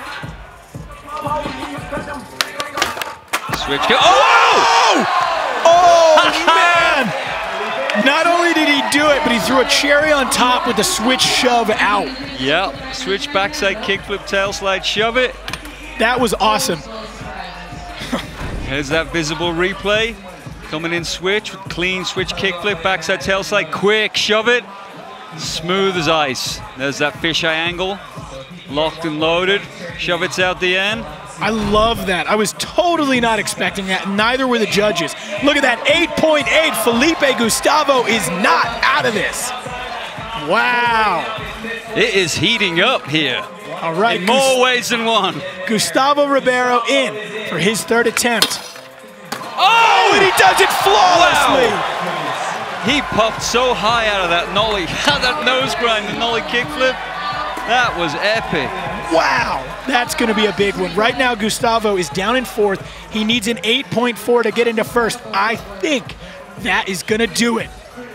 [SPEAKER 2] Switch go. Oh!
[SPEAKER 1] Oh, man! Not only did he do it, but he threw a cherry on top with the switch shove out.
[SPEAKER 2] Yep, switch backside kickflip tail slide, shove it.
[SPEAKER 1] That was awesome.
[SPEAKER 2] Here's that visible replay. Coming in switch, with clean switch kickflip, backside tail slide, quick, shove it. Smooth as ice. There's that fisheye angle. Locked and loaded. Shove it's out the end.
[SPEAKER 1] I love that. I was totally not expecting that. Neither were the judges. Look at that, eight point eight. Felipe Gustavo is not out of this. Wow.
[SPEAKER 2] It is heating up here.
[SPEAKER 1] All right.
[SPEAKER 2] In more ways than one.
[SPEAKER 1] Gustavo Ribeiro in for his third attempt. Oh, and he does it flawlessly.
[SPEAKER 2] Wow. He popped so high out of that nollie, that nose grind, the nollie kickflip. That was epic.
[SPEAKER 1] Wow, that's gonna be a big one. Right now, Gustavo is down in fourth. He needs an eight point four to get into first. I think that is gonna do it.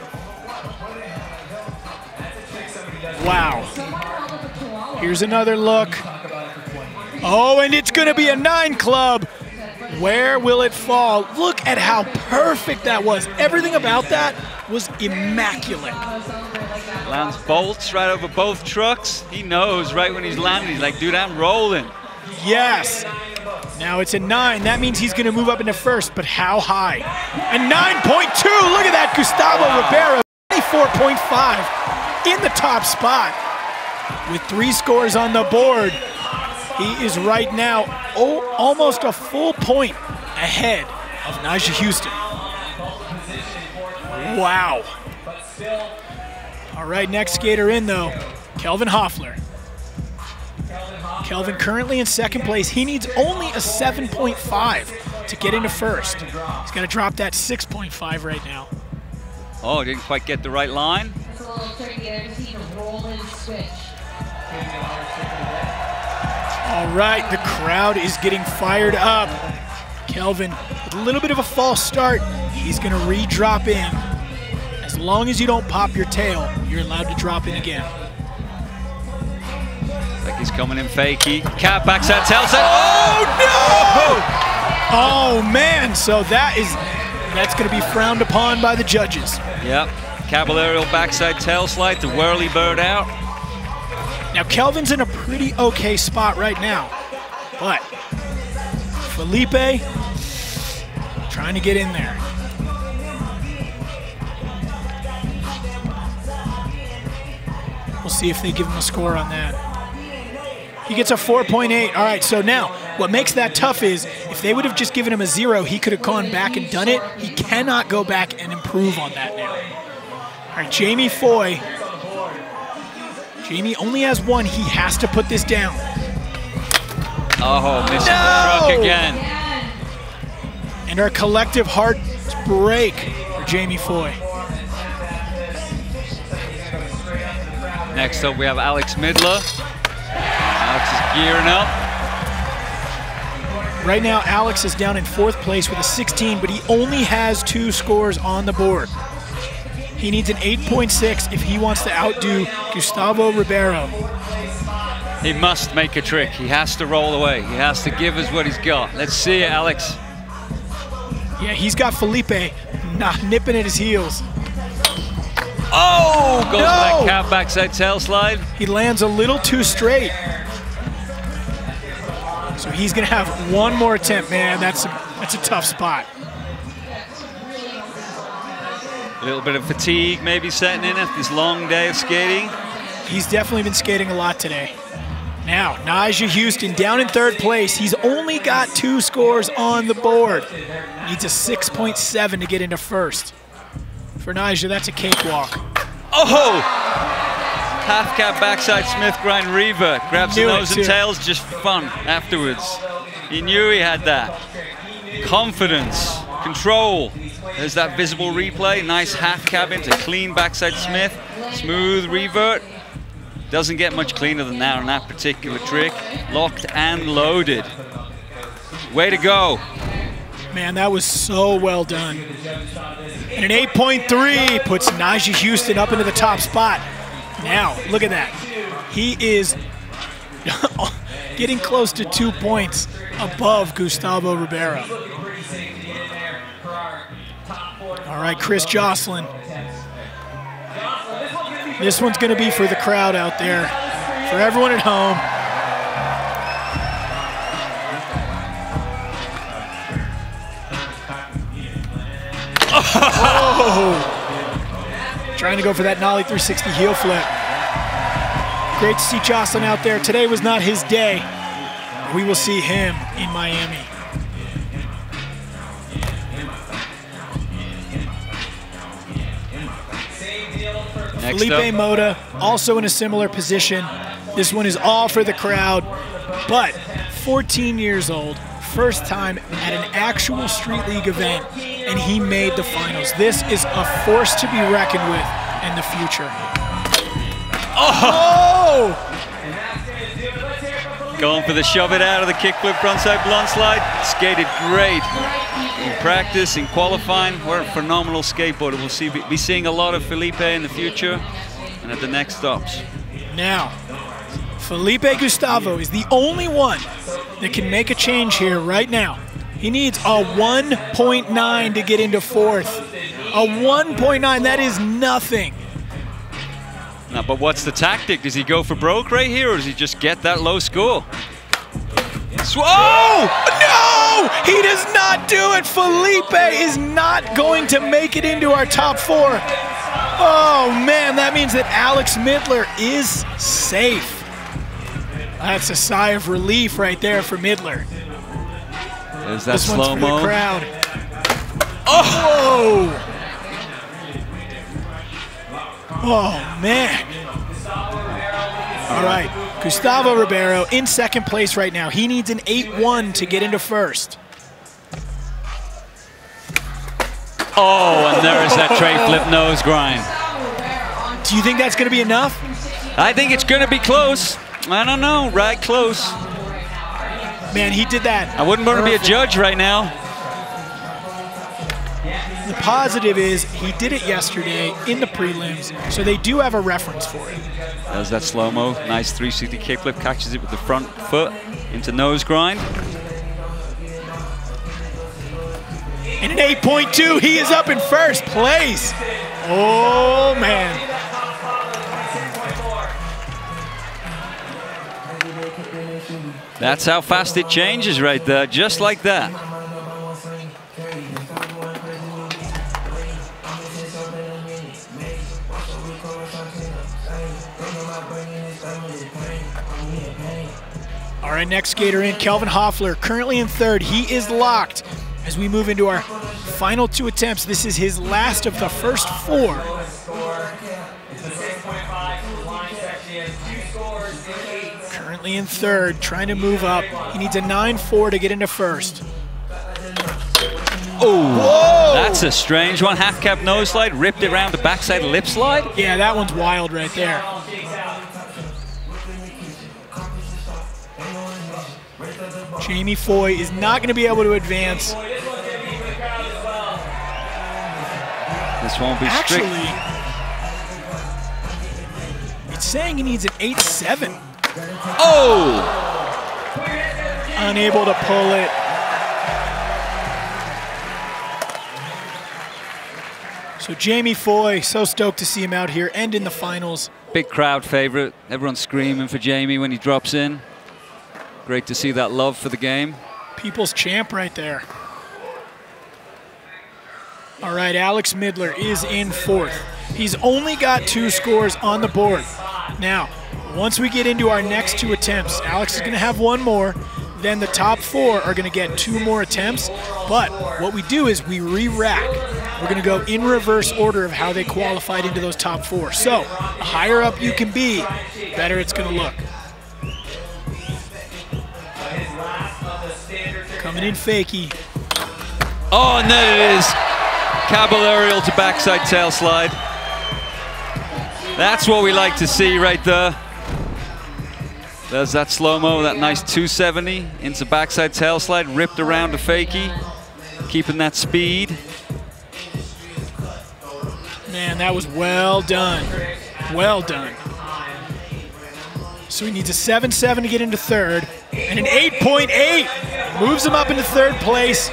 [SPEAKER 1] Wow. Here's another look. Oh, and it's gonna be a nine club. Where will it fall? Look at how perfect that was. Everything about that was immaculate.
[SPEAKER 2] Lands bolts right over both trucks. He knows right when he's landing. He's like, dude, I'm rolling.
[SPEAKER 1] Yes. Now it's a nine. That means he's going to move up into first, but how high? A nine point two. Look at that, Gustavo wow. Ribeiro, twenty-four point five in the top spot. With three scores on the board, he is right now oh, almost a full point ahead of Nyjah Huston. Wow. All right, next skater in though, Kelvin Hoffler. Kelvin currently in second place. He needs only a seven point five to get into first. He's got to drop that six point five right now.
[SPEAKER 2] Oh, didn't quite get the right line.
[SPEAKER 1] All right, the crowd is getting fired up. Kelvin, with a little bit of a false start, he's going to re-drop in. As long as you don't pop your tail, you're allowed to drop in again.
[SPEAKER 2] Like he's coming in fakey. Cat backside tail set.
[SPEAKER 1] Oh, no! Oh, man, so that is, that's going to be frowned upon by the judges.
[SPEAKER 2] Yep, Caballero backside tail slide to whirly bird out.
[SPEAKER 1] Now, Kelvin's in a pretty okay spot right now, but Felipe trying to get in there. We'll see if they give him a score on that. He gets a four point eight. All right, so now what makes that tough is if they would have just given him a zero, he could have gone back and done it. He cannot go back and improve on that now. All right, Jamie Foy. Jamie only has one. He has to put this down.
[SPEAKER 2] Oh, missing
[SPEAKER 1] no!
[SPEAKER 2] the truck again.
[SPEAKER 1] And our collective hearts break for Jamie Foy.
[SPEAKER 2] Next up, we have Alex Midler. Alex is gearing up.
[SPEAKER 1] Right now, Alex is down in fourth place with a sixteen, but he only has two scores on the board. He needs an eight point six if he wants to outdo Gustavo Ribeiro.
[SPEAKER 2] He must make a trick. He has to roll away. He has to give us what he's got. Let's see it, Alex.
[SPEAKER 1] Yeah, he's got Felipe not nipping at his heels.
[SPEAKER 2] Oh, goes
[SPEAKER 1] no!
[SPEAKER 2] for that cab backside tail slide.
[SPEAKER 1] He lands a little too straight. So he's gonna have one more attempt, man. That's a, that's a tough spot.
[SPEAKER 2] A little bit of fatigue maybe setting in after this long day of skating.
[SPEAKER 1] He's definitely been skating a lot today. Now, Nyjah Huston down in third place. He's only got two scores on the board. Needs a six point seven to get into first. For Nyjah, that's a cakewalk.
[SPEAKER 2] Oh! Half cab backside Smith grind revert. Grabs the nose and tails, just fun afterwards. He knew he had that. Confidence, control. There's that visible replay. Nice half cab into clean backside Smith. Smooth revert. Doesn't get much cleaner than that on that particular trick. Locked and loaded. Way to go.
[SPEAKER 1] Man, that was so well done. And an eight point three puts Nyjah Huston up into the top spot. Now, look at that. He is getting close to two points above Gustavo Ribeiro. All right, Chris Jocelyn. This one's going to be for the crowd out there, for everyone at home. Oh! Trying to go for that nollie three sixty heel flip. Great to see Jocelyn out there. Today was not his day. We will see him in Miami.
[SPEAKER 2] Next
[SPEAKER 1] Felipe
[SPEAKER 2] up.
[SPEAKER 1] Mota, also in a similar position. This one is all for the crowd, but fourteen years old, first time at an actual Street League event, and he made the finals. This is a force to be reckoned with in the future.
[SPEAKER 2] Oh! Going for the shove it out of the kickflip frontside blunt slide. Skated great in practice, in qualifying. What a phenomenal skateboarder. We'll see, be seeing a lot of Felipe in the future and at the next stops.
[SPEAKER 1] Now, Felipe Gustavo is the only one that can make a change here right now. He needs a one point nine to get into fourth. A one point nine, that is nothing.
[SPEAKER 2] Now, but what's the tactic? Does he go for broke right here, or does he just get that low score?
[SPEAKER 1] Oh! No! He does not do it! Felipe is not going to make it into our top four. Oh, man, that means that Alex Midler is safe. That's a sigh of relief right there for Midler.
[SPEAKER 2] There's that
[SPEAKER 1] this one's for the
[SPEAKER 2] slow-mo.
[SPEAKER 1] crowd. Oh! Oh, man. All right, Gustavo Ribeiro in second place right now. He needs an eight one to get into first.
[SPEAKER 2] Oh, and there is that tray flip nose grind.
[SPEAKER 1] Do you think that's going to be enough?
[SPEAKER 2] I think it's going to be close. I don't know, right close.
[SPEAKER 1] Man, he did that.
[SPEAKER 2] I wouldn't want to be a judge right now.
[SPEAKER 1] The positive is he did it yesterday in the prelims, so they do have a reference for it.
[SPEAKER 2] There's that slow-mo. Nice three sixty kickflip, catches it with the front foot into nose grind.
[SPEAKER 1] And an eight point two, he is up in first place. Oh, man.
[SPEAKER 2] That's how fast it changes right there, just like that.
[SPEAKER 1] All right, next skater in, Kelvin Hoffler, currently in third. He is locked as we move into our final two attempts. This is his last of the first four. Currently in third, trying to move up. He needs a nine four to get into first.
[SPEAKER 2] Oh, that's a strange one. Half cap nose slide, ripped it around the backside lip slide.
[SPEAKER 1] Yeah, that one's wild right there. Jamie Foy is not going to be able to advance.
[SPEAKER 2] This won't be strict.
[SPEAKER 1] Actually, it's saying he needs an eight seven.
[SPEAKER 2] Oh!
[SPEAKER 1] Unable to pull it. So Jamie Foy, so stoked to see him out here and in the finals.
[SPEAKER 2] Big crowd favorite. Everyone's screaming for Jamie when he drops in. Great to see that love for the game.
[SPEAKER 1] People's champ right there. All right, Alex Midler is in fourth. He's only got two scores on the board. Now, Once we get into our next two attempts, Alex is going to have one more. Then the top four are going to get two more attempts. But what we do is we re-rack. We're going to go in reverse order of how they qualified into those top four. So the higher up you can be, better it's going to look. Coming in fakie.
[SPEAKER 2] Oh, and there it is. Caballerial to backside tail slide. That's what we like to see right there. There's that slow-mo, that nice two seventy into backside tail slide, ripped around to fakie, keeping that speed.
[SPEAKER 1] Man, that was well done. Well done. So he needs a seven seven to get into third, and an eight point eight moves him up into third place.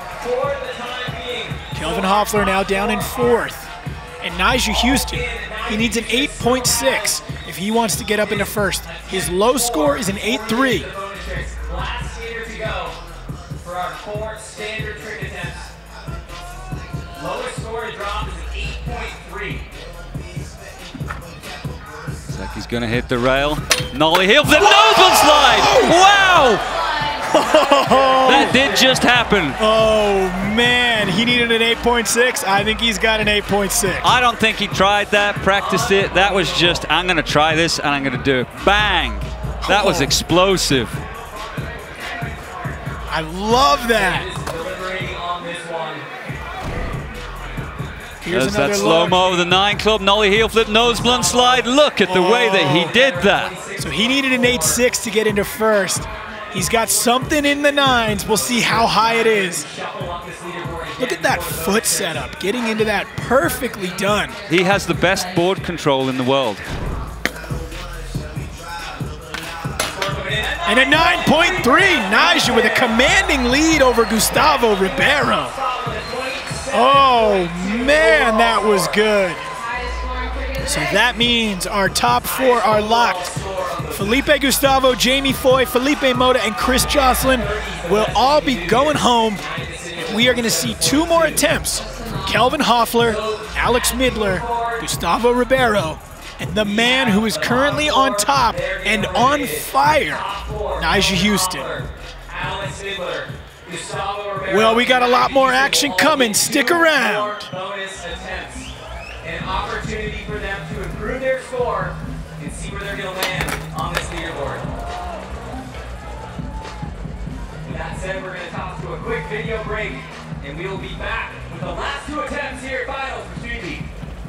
[SPEAKER 1] Kelvin Hoffler now down in fourth. And Nyjah Huston, he needs an eight point six if he wants to get up into first. His low score is an eight three.
[SPEAKER 8] Last skater to go for our four standard trick attempts. Lowest score to drop is an eight point three.
[SPEAKER 2] Looks like he's going to hit the rail. Nollie heel for the nosebleed slide! Wow! That did just happen.
[SPEAKER 1] Oh man, he needed an eight point six. I think he's got an eight point six.
[SPEAKER 2] I don't think he tried that, practiced it. That was just, I'm going to try this and I'm going to do it. Bang! That was explosive.
[SPEAKER 1] I love that. Here's
[SPEAKER 2] There's that slow-mo of the nine club, nollie heel flip, nose blunt slide. Look at the oh. way that he did that.
[SPEAKER 1] So he needed an eight six to get into first. He's got something in the nines. We'll see how high it is. Look at that foot setup, getting into that perfectly done.
[SPEAKER 2] He has the best board control in the world.
[SPEAKER 1] And a nine point three, Nyjah with a commanding lead over Gustavo Ribeiro. Oh man, that was good. So that means our top four are locked. Felipe Gustavo, Jamie Foy, Felipe Mota, and Chris Jocelyn will all be going home. We are going to see two more attempts from Kelvin Hoffler, Alex Midler, Gustavo Ribeiro, and the man who is currently on top and on fire, Nyjah Huston. Well, we got a lot more action coming. Stick around.
[SPEAKER 8] An opportunity for them to improve their score and see where they're going to land on this leaderboard. With that said, we're going to toss to a quick video break, and we will be back with the last two attempts here at Finals for Street League.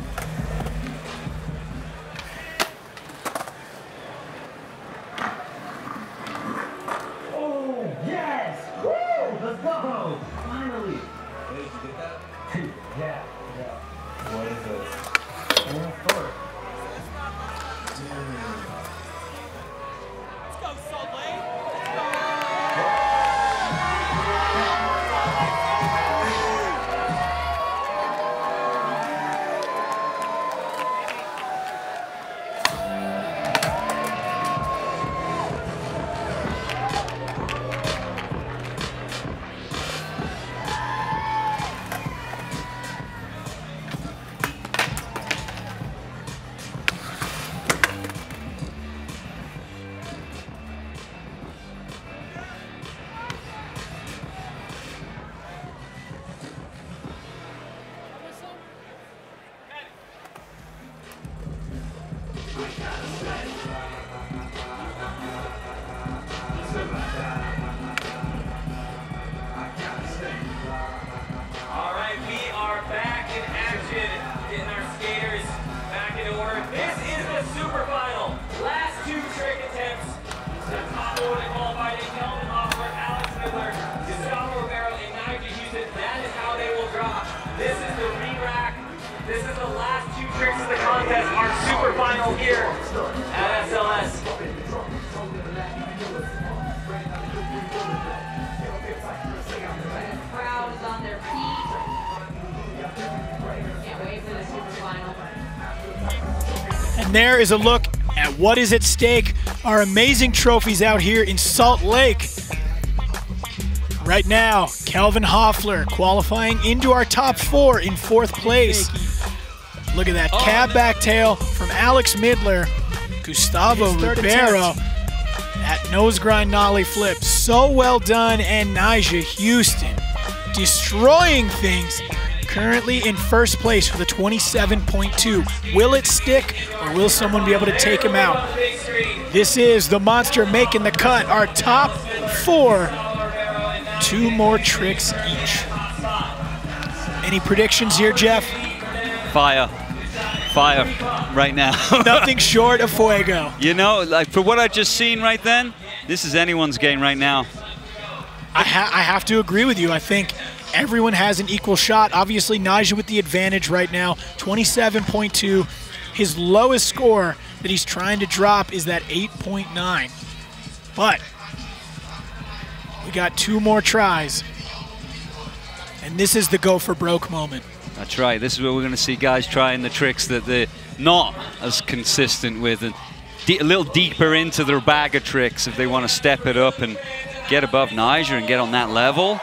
[SPEAKER 8] Oh, yes! Woo! Let's go! Finally! Hey, did you get that? Yeah. Yeah. What is this? Four, four. Let's go, Salt Lake. All right, we are back in action, getting our skaters back in order. This is the super final. Last two trick attempts. The top four that qualified in Kelvin Hoffler, Alex Midler, Gustavo Ribeiro, and Nyjah Huston. That is how they will drop. This is the re-rack. This is the last two tricks of the contest, our super final here at S L S.
[SPEAKER 9] Crowd is on their feet. Can't wait for the super final.
[SPEAKER 1] And there is a look at what is at stake. Our amazing trophies out here in Salt Lake. Right now, Kelvin Hoffler qualifying into our top four in fourth place. Look at that cab back tail from Alex Midler. Gustavo Ribeiro. That nose grind nollie flip, so well done, and Nyjah Huston destroying things. Currently in first place with a twenty-seven point two. Will it stick, or will someone be able to take him out? This is the monster making the cut. Our top four, two more tricks each. Any predictions here, Jeff?
[SPEAKER 2] Fire. Fire right now.
[SPEAKER 1] Nothing short of fuego.
[SPEAKER 2] You know, like for what I just seen right then, this is anyone's game right now.
[SPEAKER 1] I, ha I have to agree with you. I think everyone has an equal shot. Obviously, Nyjah with the advantage right now, twenty-seven point two. His lowest score that he's trying to drop is that eight point nine. But we got two more tries. And this is the go for broke moment.
[SPEAKER 2] That's right. This is where we're going to see guys trying the tricks that they're not as consistent with, and a little deeper into their bag of tricks if they want to step it up and get above Nyjah and get on that level.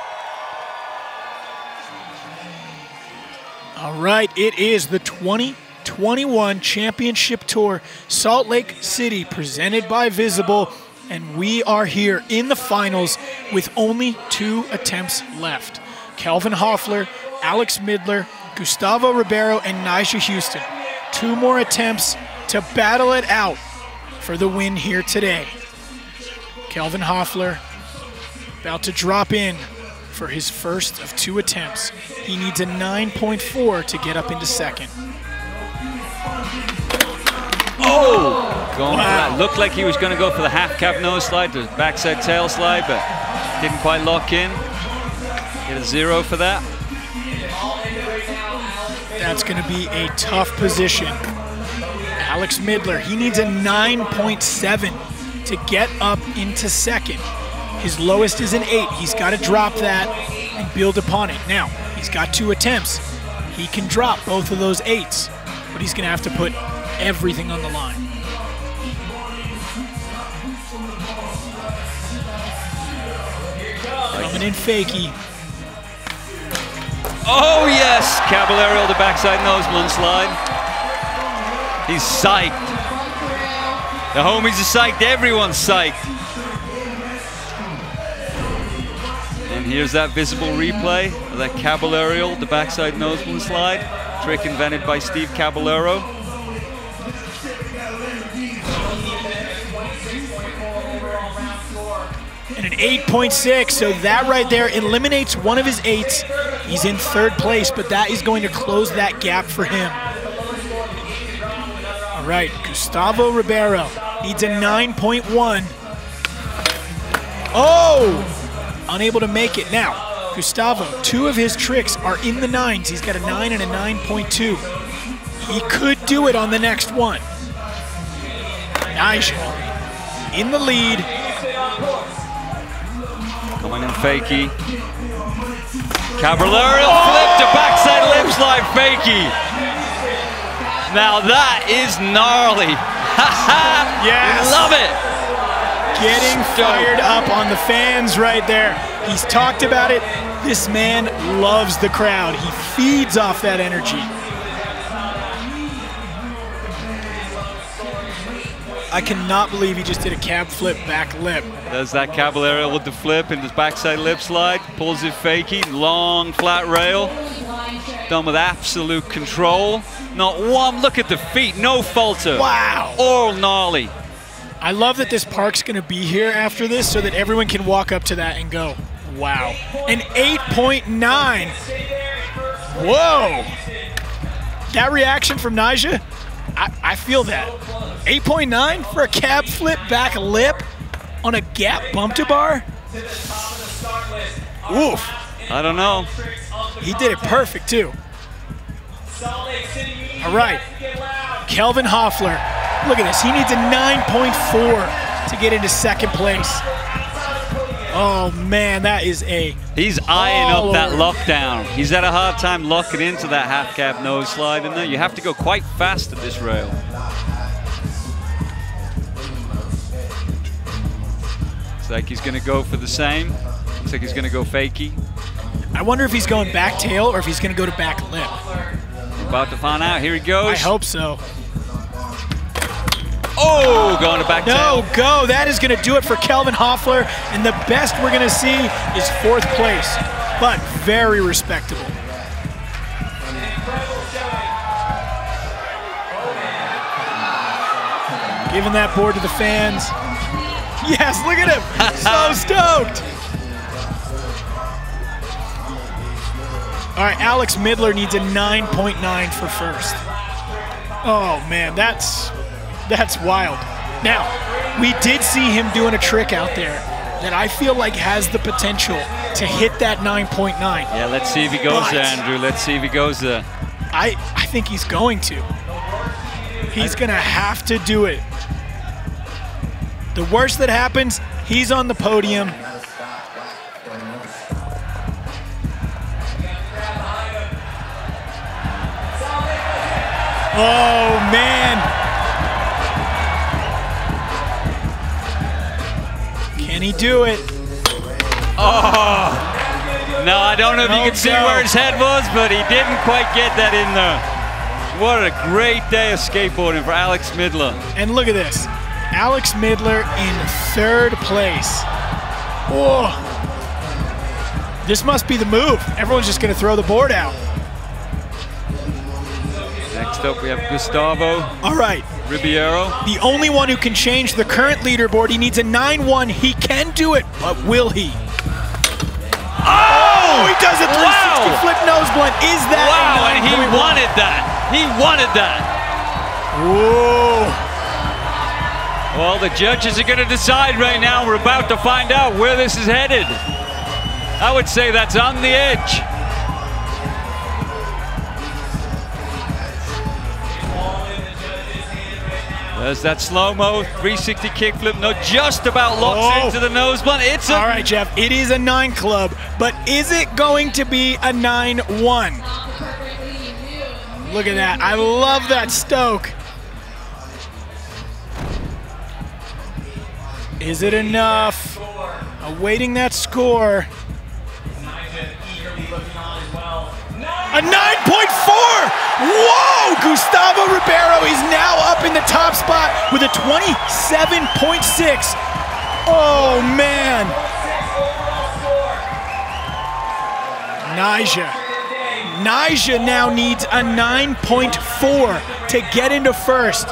[SPEAKER 1] All right, it is the twenty twenty-one Championship Tour, Salt Lake City, presented by Visible, and we are here in the finals with only two attempts left. Kelvin Hoffler, Alex Midler, Gustavo Ribeiro, and Nyjah Huston. Two more attempts to battle it out for the win here today. Kelvin Hoffler about to drop in for his first of two attempts. He needs a nine point four to get up into second.
[SPEAKER 2] Oh! Going wow. for that. Looked like he was going to go for the half cab nose slide, the backside tail slide, but didn't quite lock in. Get a zero for that.
[SPEAKER 1] That's going to be a tough position. Alex Midler, he needs a nine point seven to get up into second. His lowest is an eight. He's got to drop that and build upon it. Now, he's got two attempts. He can drop both of those eights, but he's going to have to put everything on the line. Coming in fakie.
[SPEAKER 2] Oh yes, Caballero, the backside noseman slide. He's psyched. The homies are psyched, everyone's psyched. And here's that visible replay of that Caballero, the backside noseman slide. Trick invented by Steve Caballero.
[SPEAKER 1] And an eight point six, so that right there eliminates one of his eights. He's in third place, but that is going to close that gap for him. All right, Gustavo Ribeiro needs a nine point one. Oh! Unable to make it. Now, Gustavo, two of his tricks are in the nines. He's got a nine and a nine point two. He could do it on the next one. Nyjah in the lead.
[SPEAKER 2] Coming in fakie. Caballero oh! flipped a backside lip slide fakie. Now that is gnarly.
[SPEAKER 1] Yes.
[SPEAKER 2] Love it.
[SPEAKER 1] Getting fired up on the fans right there. He's talked about it. This man loves the crowd. He feeds off that energy. I cannot believe he just did a cab flip back lip.
[SPEAKER 2] Does that Caballero with the flip and his backside lip slide, pulls it fakie, long flat rail, done with absolute control. Not one, look at the feet, no falter.
[SPEAKER 1] Wow.
[SPEAKER 2] All gnarly.
[SPEAKER 1] I love that this park's gonna be here after this so that everyone can walk up to that and go, wow. An eight point nine. Whoa. That reaction from Nyjah, I, I feel that. eight point nine for a cab flip back lip on a gap bump to bar? Oof.
[SPEAKER 2] I don't know.
[SPEAKER 1] He did it perfect too. All right, Kelvin Hoffler. Look at this, he needs a nine point four to get into second place. Oh man, that is a
[SPEAKER 2] He's eyeing up that lockdown. He's had a hard time locking into that half cab nose slide in there. You have to go quite fast at this rail. Looks like he's gonna go for the same. Looks like he's gonna go fakie.
[SPEAKER 1] I wonder if he's going back tail or if he's gonna go to back lip.
[SPEAKER 2] About to find out, here he goes.
[SPEAKER 1] I hope so.
[SPEAKER 2] Oh, going to back tail.
[SPEAKER 1] No, go. That is going to do it for Kelvin Hoffler. And the best we're going to see is fourth place, but very respectable. Giving that board to the fans. Yes, look at him. So stoked. All right, Alex Midler needs a nine point nine for first. Oh, man, that's, that's wild. Now, we did see him doing a trick out there that I feel like has the potential to hit that nine point nine.
[SPEAKER 2] Yeah, let's see if he goes
[SPEAKER 1] but
[SPEAKER 2] there, Andrew. Let's see if he goes there.
[SPEAKER 1] I, I think he's going to. He's going to have to do it. The worst that happens, he's on the podium. Oh, man. Can he do it?
[SPEAKER 2] Oh. No, I don't know if
[SPEAKER 1] No
[SPEAKER 2] you can see
[SPEAKER 1] go.
[SPEAKER 2] where his head was, but he didn't quite get that in there. What a great day of skateboarding for Alex Midler.
[SPEAKER 1] And look at this. Alex Midler in third place. Oh. This must be the move. Everyone's just going to throw the board out.
[SPEAKER 2] Next up, we have Gustavo.
[SPEAKER 1] All right.
[SPEAKER 2] Ribeiro.
[SPEAKER 1] The only one who can change the current leaderboard. He needs a nine one. He can do it, but will he? Oh, he does a three sixty
[SPEAKER 2] Wow.
[SPEAKER 1] flip nose blunt. Is that
[SPEAKER 2] Wow,
[SPEAKER 1] a
[SPEAKER 2] and he
[SPEAKER 1] nine point one?
[SPEAKER 2] wanted that. He wanted that.
[SPEAKER 1] Whoa.
[SPEAKER 2] Well, the judges are going to decide right now. We're about to find out where this is headed. I would say that's on the edge. There's that slow-mo three sixty kickflip. No, just about locks
[SPEAKER 1] Oh.
[SPEAKER 2] into the nose blunt. It's a
[SPEAKER 1] All right, Jeff, it is a nine club, but is it going to be a nine one? Look at that. I love that stoke. Is it enough? Awaiting that score. A nine point four! Whoa! Gustavo Ribeiro is now up in the top spot with a twenty-seven point six. Oh, man. Nyjah. Nyjah now needs a nine point four to get into first.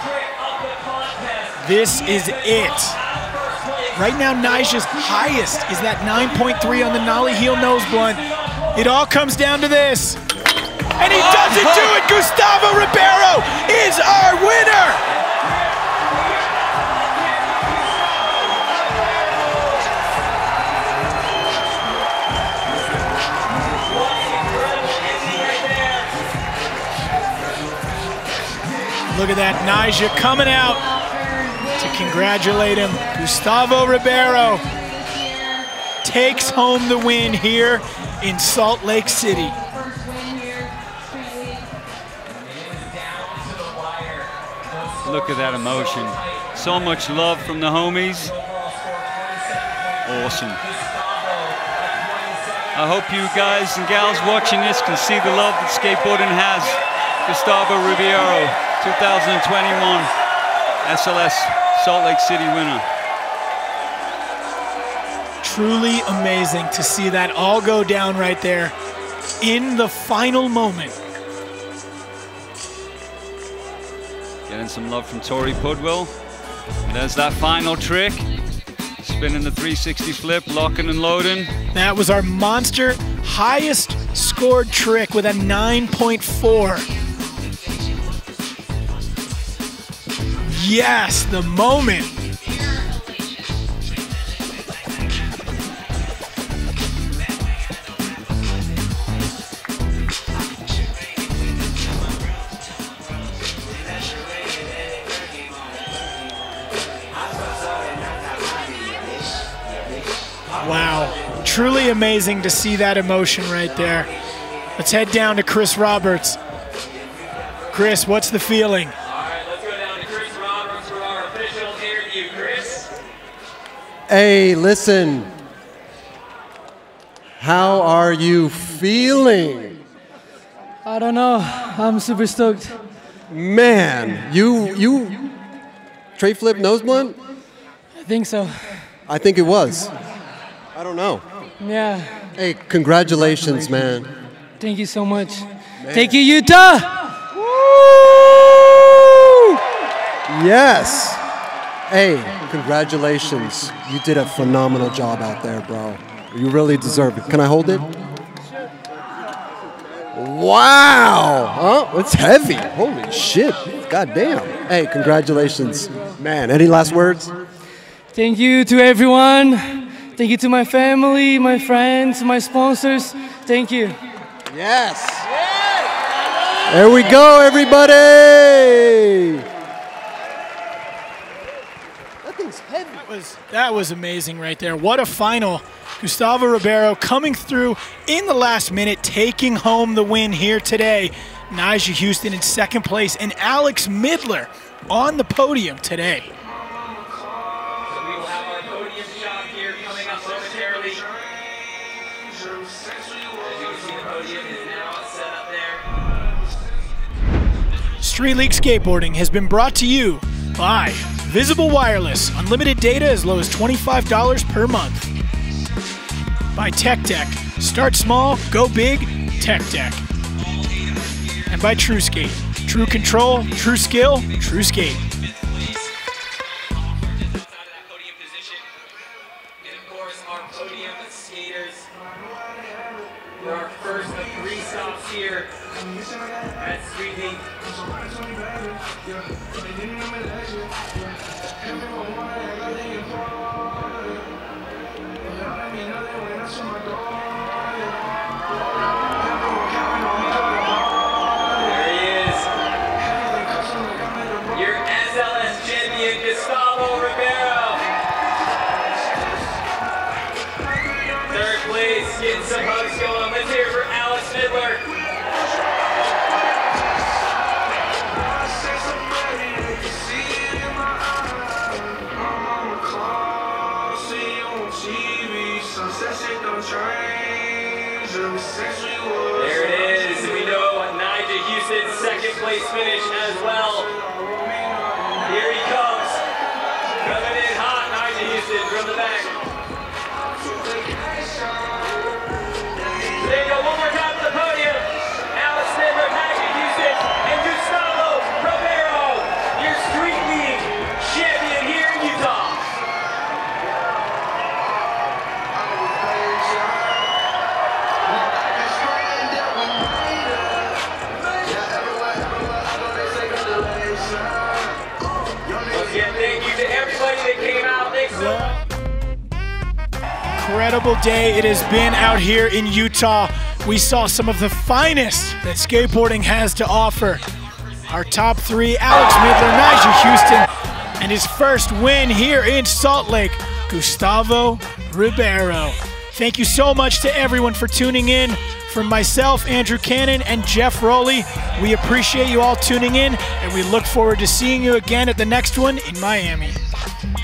[SPEAKER 1] This is it. Right now, Nyjah's highest is that nine point three on the nollie heel nose blunt. It all comes down to this. And he doesn't do it! Gustavo Ribeiro is our winner! Look at that, Nyjah coming out to congratulate him. Gustavo Ribeiro takes home the win here in Salt Lake City.
[SPEAKER 2] Look at that emotion. So much love from the homies. Awesome. I hope you guys and gals watching this can see the love that skateboarding has. Gustavo Ribeiro, two thousand twenty-one S L S Salt Lake City winner.
[SPEAKER 1] Truly amazing to see that all go down right there in the final moment.
[SPEAKER 2] Getting some love from Tori Pudwill. There's that final trick. Spinning the three sixty flip, locking and loading.
[SPEAKER 1] That was our monster highest scored trick with a nine point four. Yes, the moment. Wow, truly amazing to see that emotion right there. Let's head down to Chris Roberts. Chris, what's the feeling?
[SPEAKER 8] All right, let's go down to Chris Roberts for our official interview. Chris?
[SPEAKER 4] Hey, listen. How are you feeling?
[SPEAKER 11] I don't know. I'm super stoked.
[SPEAKER 4] Man, you you Tray flip nose blunt?
[SPEAKER 11] I think so.
[SPEAKER 4] I think it was. I don't know.
[SPEAKER 11] Yeah.
[SPEAKER 4] Hey, congratulations, man.
[SPEAKER 11] Thank you so much. Man. Thank you, Utah.
[SPEAKER 4] Woo! Yes. Hey, congratulations. You did a phenomenal job out there, bro. You really deserve it. Can I hold it? Wow. Oh, it's heavy. Holy shit. God damn. Hey, congratulations. Man, any last words?
[SPEAKER 11] Thank you to everyone. Thank you to my family, my friends, my sponsors. Thank you.
[SPEAKER 4] Yes. There we go, everybody. That thing's heavy.
[SPEAKER 1] That was, that was amazing right there. What a final. Gustavo Ribeiro coming through in the last minute, taking home the win here today. Nyjah Huston in second place, and Alex Midler on the podium today.
[SPEAKER 8] So we will have our podium shot here coming up momentarily. As you can see, the podium is now set up there.
[SPEAKER 1] Street League Skateboarding has been brought to you by Visible Wireless, unlimited data as low as twenty-five dollars per month. By Tech Deck, start small, go big, Tech Deck. And by True Skate, true control, true skill, true skate.
[SPEAKER 8] And of course, our podium skaters for our first of three stops here at Street League. There he is. Your S L S champion, Gustavo Ribeiro. Third place, getting some hugs going. Let's hear it for Alex Midler. There it is. We know Nyjah Huston's second place finish as well. Here he comes. Coming in hot, Nyjah Huston from the back. There you go, one more time to the podium. Alex Midler, Nyjah Huston, and Gustavo Ribeiro, your Street League champion here in Utah. Thank you to everybody that came out. Thanks so much.
[SPEAKER 1] Incredible day it has been out here in Utah. We saw some of the finest that skateboarding has to offer. Our top three, Alex Midler, Nyjah Huston, and his first win here in Salt Lake, Gustavo Ribeiro. Thank you so much to everyone for tuning in. From myself, Andrew Cannon, and Jeff Rowley, we appreciate you all tuning in, and we look forward to seeing you again at the next one in Miami.